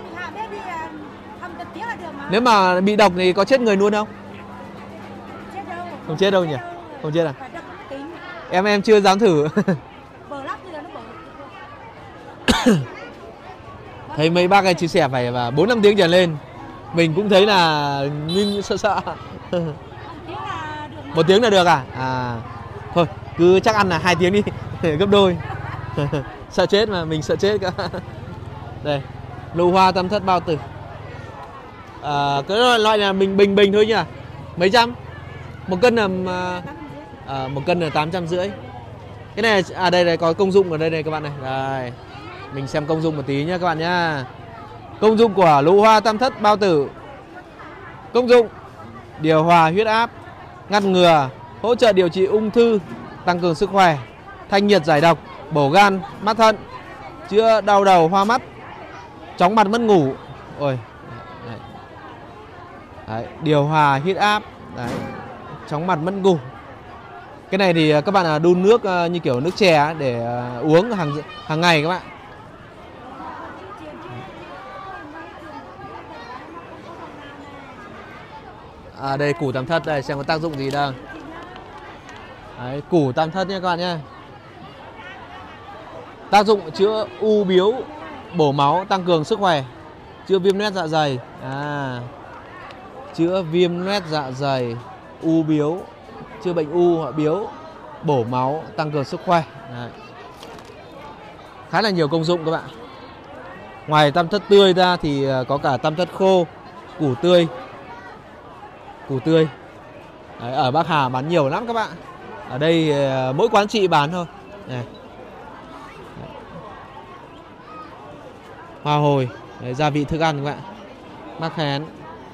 Nếu mà bị độc thì có chết người luôn không? Không chết đâu nhỉ? Không chết à? Em em chưa dám thử. Thấy mấy bác ấy chia sẻ phải bốn năm tiếng trở lên. Mình cũng thấy là Minh sợ sợ. Một tiếng là được à? À thôi cứ chắc ăn là hai tiếng đi. Gấp đôi. Sợ chết mà, mình sợ chết cả. Đây, lụ hoa Tam Thất bao tử. À, cái loại là mình bình bình thôi nhỉ. Mấy trăm? Một cân là à, một cân là tám trăm rưỡi. Cái này à đây này có công dụng ở đây này các bạn này. Đây. Mình xem công dụng một tí nhá các bạn nhá. Công dụng của lụ hoa Tam Thất bao tử. Công dụng: điều hòa huyết áp, ngăn ngừa, hỗ trợ điều trị ung thư, tăng cường sức khỏe, thanh nhiệt giải độc, bổ gan, mát thận, chữa đau đầu, hoa mắt, chóng mặt mất ngủ. Ôi. Đấy. Đấy, điều hòa huyết áp, đấy, chóng mặt mất ngủ. Cái này thì các bạn đun nước như kiểu nước chè để uống hàng hàng ngày các bạn. À đây củ Tam Thất đây, xem có tác dụng gì đâu. Đấy, củ Tam Thất nha các bạn nhé. Tác dụng chữa u biếu, bổ máu, tăng cường sức khỏe, chữa viêm loét dạ dày. À, chữa viêm loét dạ dày, u biếu, chữa bệnh u hoặc biếu, bổ máu, tăng cường sức khỏe. Đấy. Khá là nhiều công dụng các bạn. Ngoài Tam Thất tươi ra thì có cả Tam Thất khô, củ tươi. Củ tươi. Đấy, ở Bắc Hà bán nhiều lắm các bạn. Ở đây mỗi quán chị bán thôi. Này. Hoa hồi, đấy, gia vị thức ăn các bạn. Mắc khén.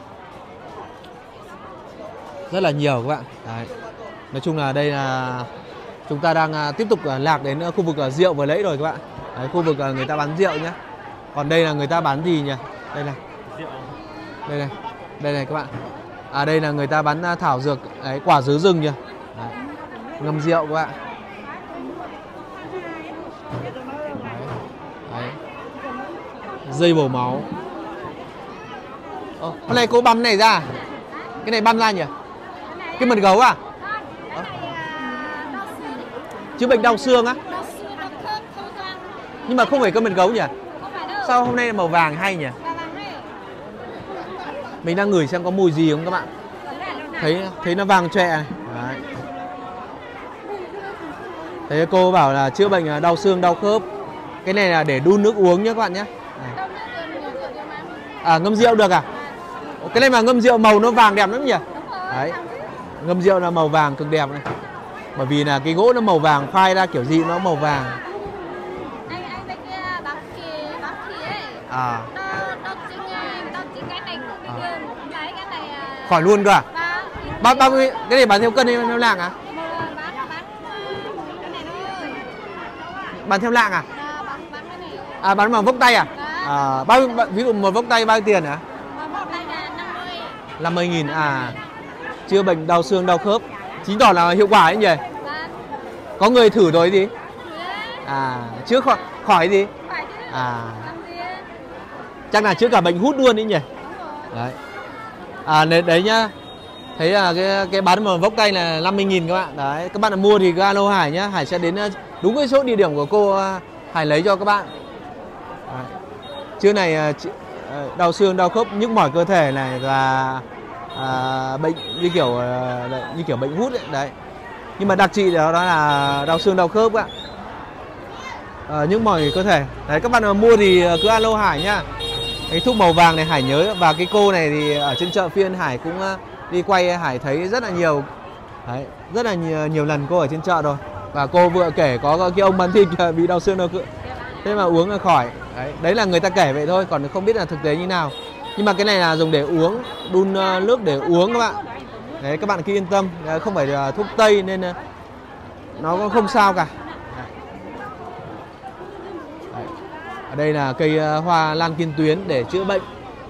Rất là nhiều các bạn. Đấy. Nói chung là đây là chúng ta đang tiếp tục lạc đến khu vực rượu vừa lấy rồi các bạn. Đấy, khu vực người ta bán rượu nhé. Còn đây là người ta bán gì nhỉ? Đây này. Đây này. Đây này các bạn. À đây là người ta bán thảo dược, đấy, quả dứa rừng nhỉ. Đấy. Ngâm rượu các bạn. Đấy. Dây bổ máu. Ồ, hôm nay cô băm này ra. Cái này băm ra nhỉ? Cái mật gấu à? Ờ. Chữa bệnh đau xương á? Nhưng mà không phải cái mật gấu nhỉ? Sao hôm nay màu vàng hay nhỉ? Mình đang ngửi xem có mùi gì không các bạn? Thấy thấy nó vàng chẹ này. Đấy. Thế cô bảo là chữa bệnh đau xương, đau khớp. Cái này là để đun nước uống nhé các bạn nhé. Này. À ngâm rượu được à? Cái này mà ngâm rượu màu nó vàng đẹp lắm nhỉ? Đấy. Ngâm rượu là màu vàng cực đẹp này. Bởi vì là cái gỗ nó màu vàng, khoai ra kiểu gì nó màu vàng. À. Khỏi luôn cơ à? Bao bao cái này bán theo cân hay theo lạng à? Bán theo lạng à? À bán bằng vốc tay à? À bao ví dụ một vốc tay bao nhiêu tiền hả? năm mươi nghìn à. Chữa bệnh đau xương, đau khớp. Chính tỏ là hiệu quả ấy nhỉ? Có người thử rồi gì? À chữa khỏi khỏi gì? À. Chắc là chữa cả bệnh hút luôn ấy nhỉ? Đấy. À đấy nhá. Thấy là cái cái bán một vốc tay là năm mươi nghìn các bạn. Đấy, các bạn mua thì cứ alo Hải nhá. Hải sẽ đến đúng cái số địa điểm của cô, Hải lấy cho các bạn. Đấy. Chữa này đau xương, đau khớp, nhức mỏi cơ thể này và à, bệnh như kiểu như kiểu bệnh hút ấy. Đấy. Nhưng mà đặc trị đó, đó là đau xương, đau khớp các bạn. À, nhức mỏi cơ thể. Đấy, các bạn mua thì cứ alo Hải nhá. Cái thuốc màu vàng này Hải nhớ. Và cái cô này thì ở trên chợ phiên Hải cũng đi quay, Hải thấy rất là nhiều. Đấy, rất là nhiều, nhiều lần cô ở trên chợ rồi. Và cô vừa kể có cái ông bán thịt bị đau xương đau khớp, thế mà uống là khỏi. Đấy, đấy là người ta kể vậy thôi, còn không biết là thực tế như nào. Nhưng mà cái này là dùng để uống, đun nước để uống các bạn. Đấy, các bạn cứ yên tâm, không phải là thuốc tây nên nó cũng không sao cả. Đấy. Ở đây là cây hoa lan kim tuyến để chữa bệnh.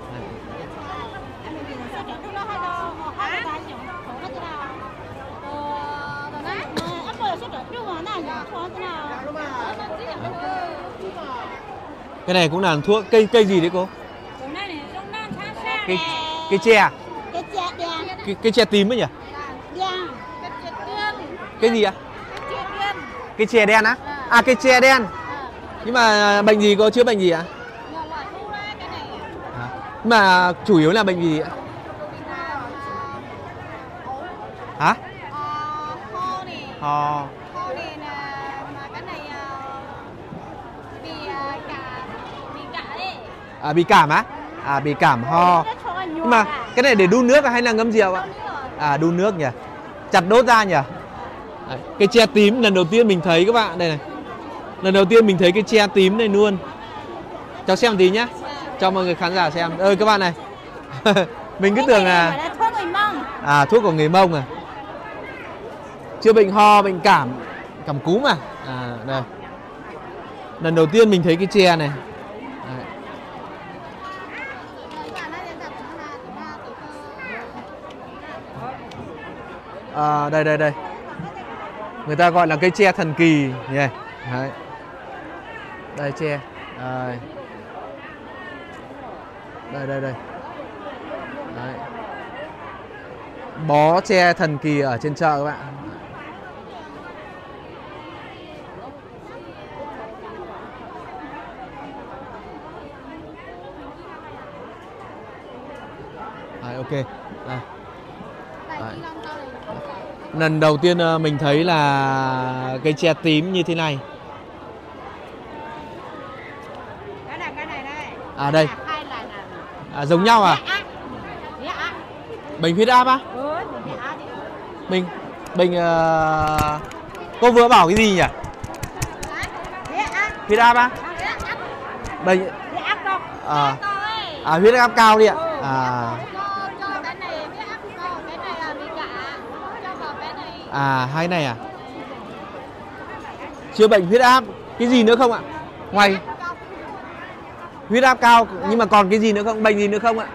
Cái này cũng là thuốc cây cây gì đấy cô? Cây cây tre à? Cây cây tre tím ấy nhỉ? Cái gì ạ? Cây tre đen á? À cây tre đen. Nhưng mà bệnh gì cô, chữa bệnh gì ạ? À? Mà chủ yếu là bệnh gì ạ? Hả? Ho này, Ho. ho này là mà cái này bị cả bị cả đấy. À, bị cảm á? À, bị cảm ho. Nhưng mà cái này để đun nước hay là ngâm rượu ạ? À, đun nước nhỉ. Chặt đốt ra nhỉ. Đấy, cái tre tím lần đầu tiên mình thấy các bạn đây này. Lần đầu tiên mình thấy cái tre tím này luôn. Cháu xem tí nhá. Cho mọi người khán giả xem. Ơi các bạn này. Mình cứ tưởng là thuốc người Mông. à, thuốc của người Mông à. Chữa bệnh ho, bệnh cảm, cảm cúm à. À đây. Lần đầu tiên mình thấy cái tre này. Đấy. À, đây đây đây. Người ta gọi là cây tre thần kỳ nhỉ. Đấy. Đây tre. Đây. Đây đây đây. Đấy. Bó tre thần kỳ ở trên chợ các bạn. Đấy, ok. Đây. Đấy. Lần đầu tiên mình thấy là cây tre tím như thế này. Cái này cái này đây. À đây. À, giống nhau à? Bệnh huyết áp á? Mình bệnh uh... cô vừa bảo cái gì nhỉ? Huyết áp á? Bệnh à, à huyết áp cao đi ạ. À. À, hai này à? Chữa bệnh huyết áp, cái gì nữa không ạ? Ngoài huyết áp cao nhưng mà còn cái gì nữa không? Bệnh gì nữa không ạ?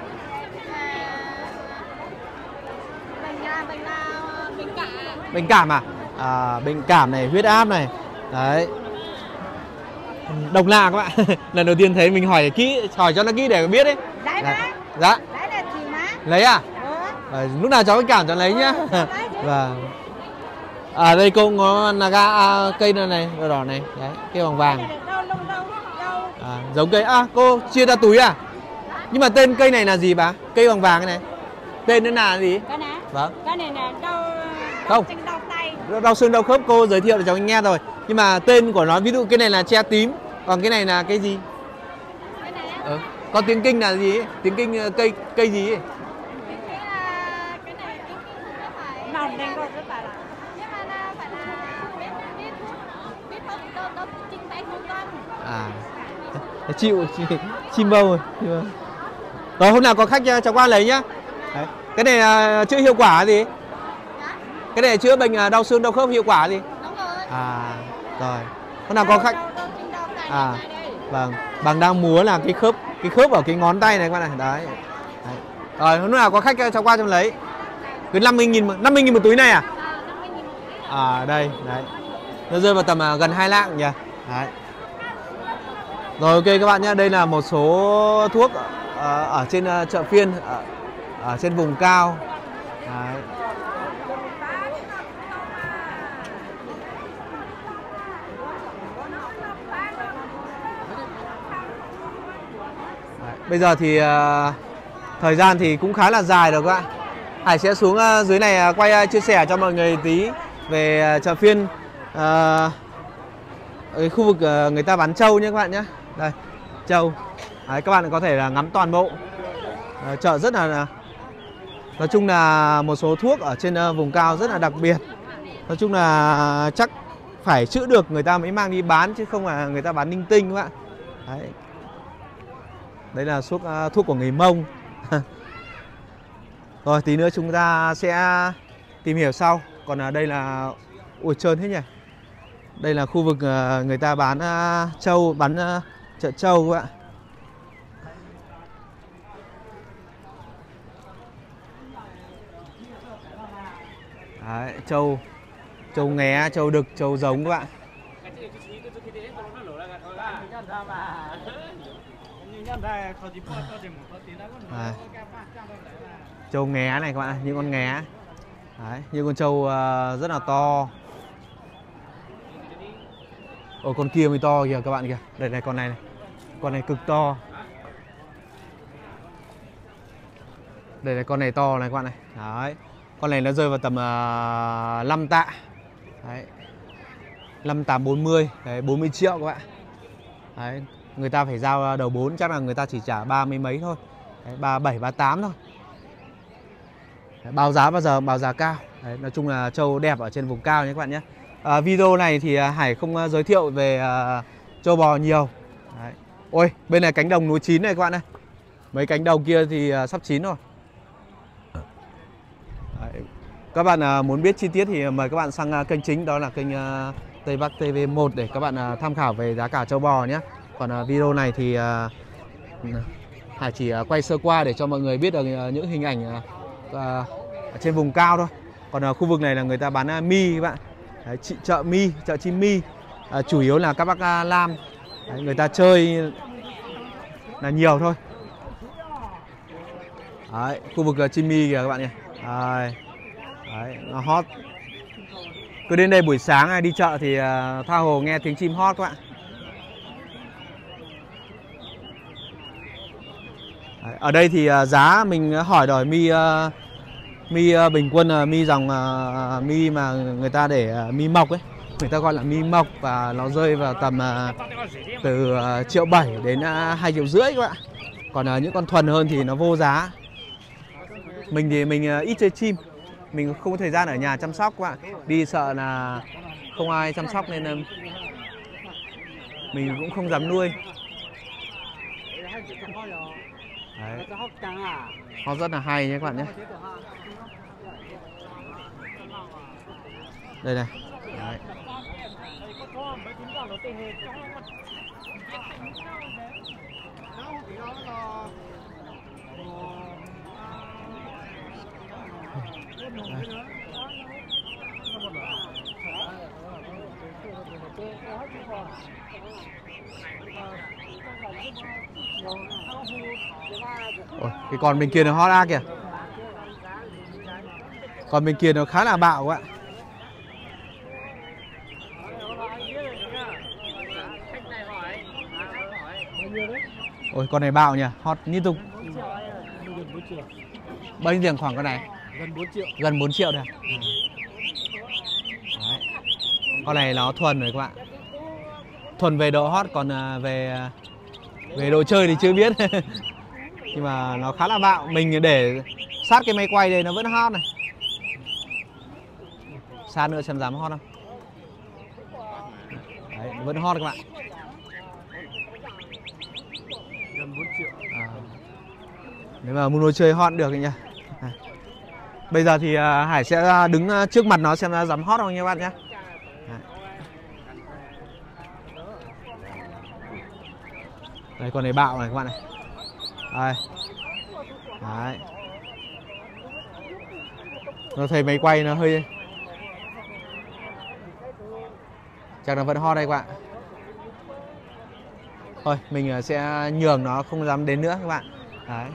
Bệnh cảm à? À, bệnh cảm này, huyết áp này. Đấy. Độc lạ các bạn. Lần đầu tiên thấy mình hỏi kỹ, hỏi cho nó kỹ để biết đấy. Đấy má. Dạ. Đấy là gì má? Lấy à? À, lúc nào cháu có cảm cho lấy nhá. Và à đây cô có naga à, cây này này, đỏ đỏ này, đấy, cây vàng vàng. À, giống cây à, cô chia ra túi à? Nhưng mà tên cây này là gì bà? Cây vàng vàng này. Tên nó là gì? Cái này. Vâng. Cái này là đau không? Đau tay. Đau xương đau khớp cô giới thiệu cho cháu nghe rồi. Nhưng mà tên của nó ví dụ cái này là tre tím, còn cái này là cái gì? Cái này á. Ừ. Còn tiếng Kinh là gì? Tiếng Kinh cây cây gì? Cái là cái này tiếng Kinh không phải. Mỏng đen con rất phải là. Nhưng mà là phải là biết biết biết không đâu đâu chính tay không con. À. Chịu chim bâu rồi. Rồi hôm nào có khách cháu qua lấy nhá. Đấy. Cái này là chữa hiệu quả gì? Dạ? Cái này chữa bệnh đau xương đau khớp hiệu quả gì? Đúng rồi. À rồi. Hôm nào có khách. Đau, đau, đau, à vâng, bằng đang múa là cái khớp cái khớp ở cái ngón tay này các bạn này. Đấy. Đấy. Rồi hôm nào có khách cháu qua cho lấy. Cứ năm mươi nghìn năm mươi nghìn một túi này à? À đây, đấy. Nó rơi vào tầm gần hai lạng nhỉ. Đấy. Rồi ok các bạn nhé, đây là một số thuốc ở, ở trên chợ phiên ở, ở trên vùng cao. Đấy. Đấy. Bây giờ thì uh, thời gian thì cũng khá là dài rồi các bạn. Hải sẽ xuống uh, dưới này uh, quay uh, chia sẻ cho mọi người tí về uh, chợ phiên uh, ở khu vực uh, người ta bán trâu nhé các bạn nhé. Đây, trâu. Đấy, các bạn có thể là ngắm toàn bộ. Đấy, chợ rất là, nói chung là một số thuốc ở trên uh, vùng cao rất là đặc biệt. Nói chung là chắc phải chữa được người ta mới mang đi bán chứ không là người ta bán linh tinh các bạn. Đấy. Đấy là thuốc uh, thuốc của người Mông. Rồi tí nữa chúng ta sẽ tìm hiểu sau. Còn uh, đây là ui trơn thế nhỉ. Đây là khu vực uh, người ta bán uh, trâu, bán uh, chợ trâu các bạn. Đấy, trâu, trâu nghé, trâu đực, trâu giống các bạn. À, trâu nghé này các bạn, những con nghé. Đấy, những con trâu uh, rất là to. Ồ, con kia mới to kìa các bạn kìa. Đây này, con này này. Con này cực to. Đây là con này to này các bạn này. Đấy. Con này nó rơi vào tầm uh, năm tạ. Đấy. năm tám bốn mươi, đấy, bốn mươi triệu các bạn. Đấy. Người ta phải giao đầu bốn chắc là người ta chỉ trả ba mươi mấy thôi. Đấy, ba mươi bảy, ba mươi tám thôi. Đấy, báo giá bao giờ báo giá cao. Đấy, nói chung là trâu đẹp ở trên vùng cao nhé các bạn nhé. À, video này thì Hải không uh, giới thiệu về uh, trâu bò nhiều. Đấy. Ôi, bên này cánh đồng núi chín này các bạn ơi. Mấy cánh đồng kia thì uh, sắp chín rồi. Đấy. Các bạn uh, muốn biết chi tiết thì mời các bạn sang uh, kênh chính, đó là kênh uh, Tây Bắc tê vê một để các bạn uh, tham khảo về giá cả trâu bò nhé. Còn uh, video này thì uh, Hải chỉ uh, quay sơ qua để cho mọi người biết được uh, những hình ảnh uh, uh, ở trên vùng cao thôi. Còn uh, khu vực này là người ta bán uh, mi các bạn. Đấy, chợ mi, chợ chim mi, uh, chủ yếu là các bác uh, Lam. Đấy, người ta chơi là nhiều thôi. Đấy, khu vực uh, chim mi kìa các bạn nhé. Đấy. Đấy, nó hot. Cứ đến đây buổi sáng này đi chợ thì uh, tha hồ nghe tiếng chim hót các bạn. Đấy, ở đây thì uh, giá mình hỏi đòi mi uh, mi uh, bình quân uh, mi dòng uh, mi mà người ta để uh, mi mộc ấy, người ta gọi là mi mộc, và nó rơi vào tầm uh, từ uh, triệu bảy đến uh, hai triệu rưỡi các bạn. Còn uh, những con thuần hơn thì nó vô giá. Mình thì mình uh, ít chơi chim, mình không có thời gian ở nhà chăm sóc các bạn, đi sợ là không ai chăm sóc nên uh, mình cũng không dám nuôi. Đấy. Nó rất là hay nhé các bạn nhé. Đây này. Đấy. Ôi, cái con bên kia nó hot á kìa. Còn bên kia nó khá là bạo các bạn. Ôi, con này bạo nhỉ, hot liên tục. Bao nhiêu tiền khoảng con này? Gần bốn triệu. Gần bốn triệu thôi. Đấy. Con này nó thuần rồi các bạn. Thuần về độ hot, còn về về độ chơi thì chưa biết. Nhưng mà nó khá là bạo. Mình để sát cái máy quay đây nó vẫn hot này. Sát nữa xem dám hot không. Đấy, nó vẫn hot các bạn. Gần bốn triệu. À, nếu mà muốn nuôi chơi hot được thì nha. À. Bây giờ thì uh, Hải sẽ đứng trước mặt nó xem nó dám hot không nha các bạn nhé. Đây, con này bạo này các bạn này. Đây. Đấy. Nó thấy máy quay nó hơi, chắc nó vẫn hot đây các bạn. Thôi mình sẽ nhường nó, không dám đến nữa các bạn. Đấy.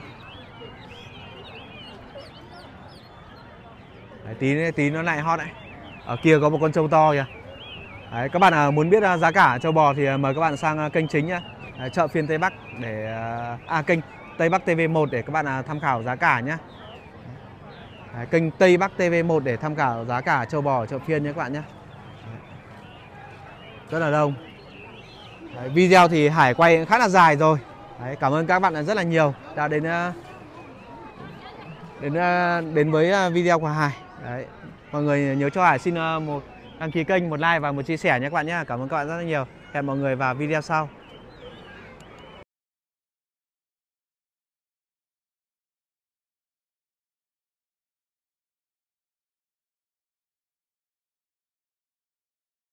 Đấy, tí tí nó lại hot đấy. Ở kia có một con trâu to kìa. Đấy, các bạn muốn biết giá cả trâu bò thì mời các bạn sang kênh chính nhá. Đấy, chợ phiên Tây Bắc để à kênh Tây Bắc tê vê một để các bạn tham khảo giá cả nhé. Đấy, kênh Tây Bắc tê vê một để tham khảo giá cả trâu bò ở chợ phiên nhé các bạn nhé. Rất là đông. Đấy, video thì Hải quay khá là dài rồi. Đấy, cảm ơn các bạn rất là nhiều đã đến đến đến với video của Hải. Đấy, mọi người nhớ cho Hải xin một đăng ký kênh, một like và một chia sẻ nhé các bạn nhé. Cảm ơn các bạn rất là nhiều. Hẹn mọi người vào video sau.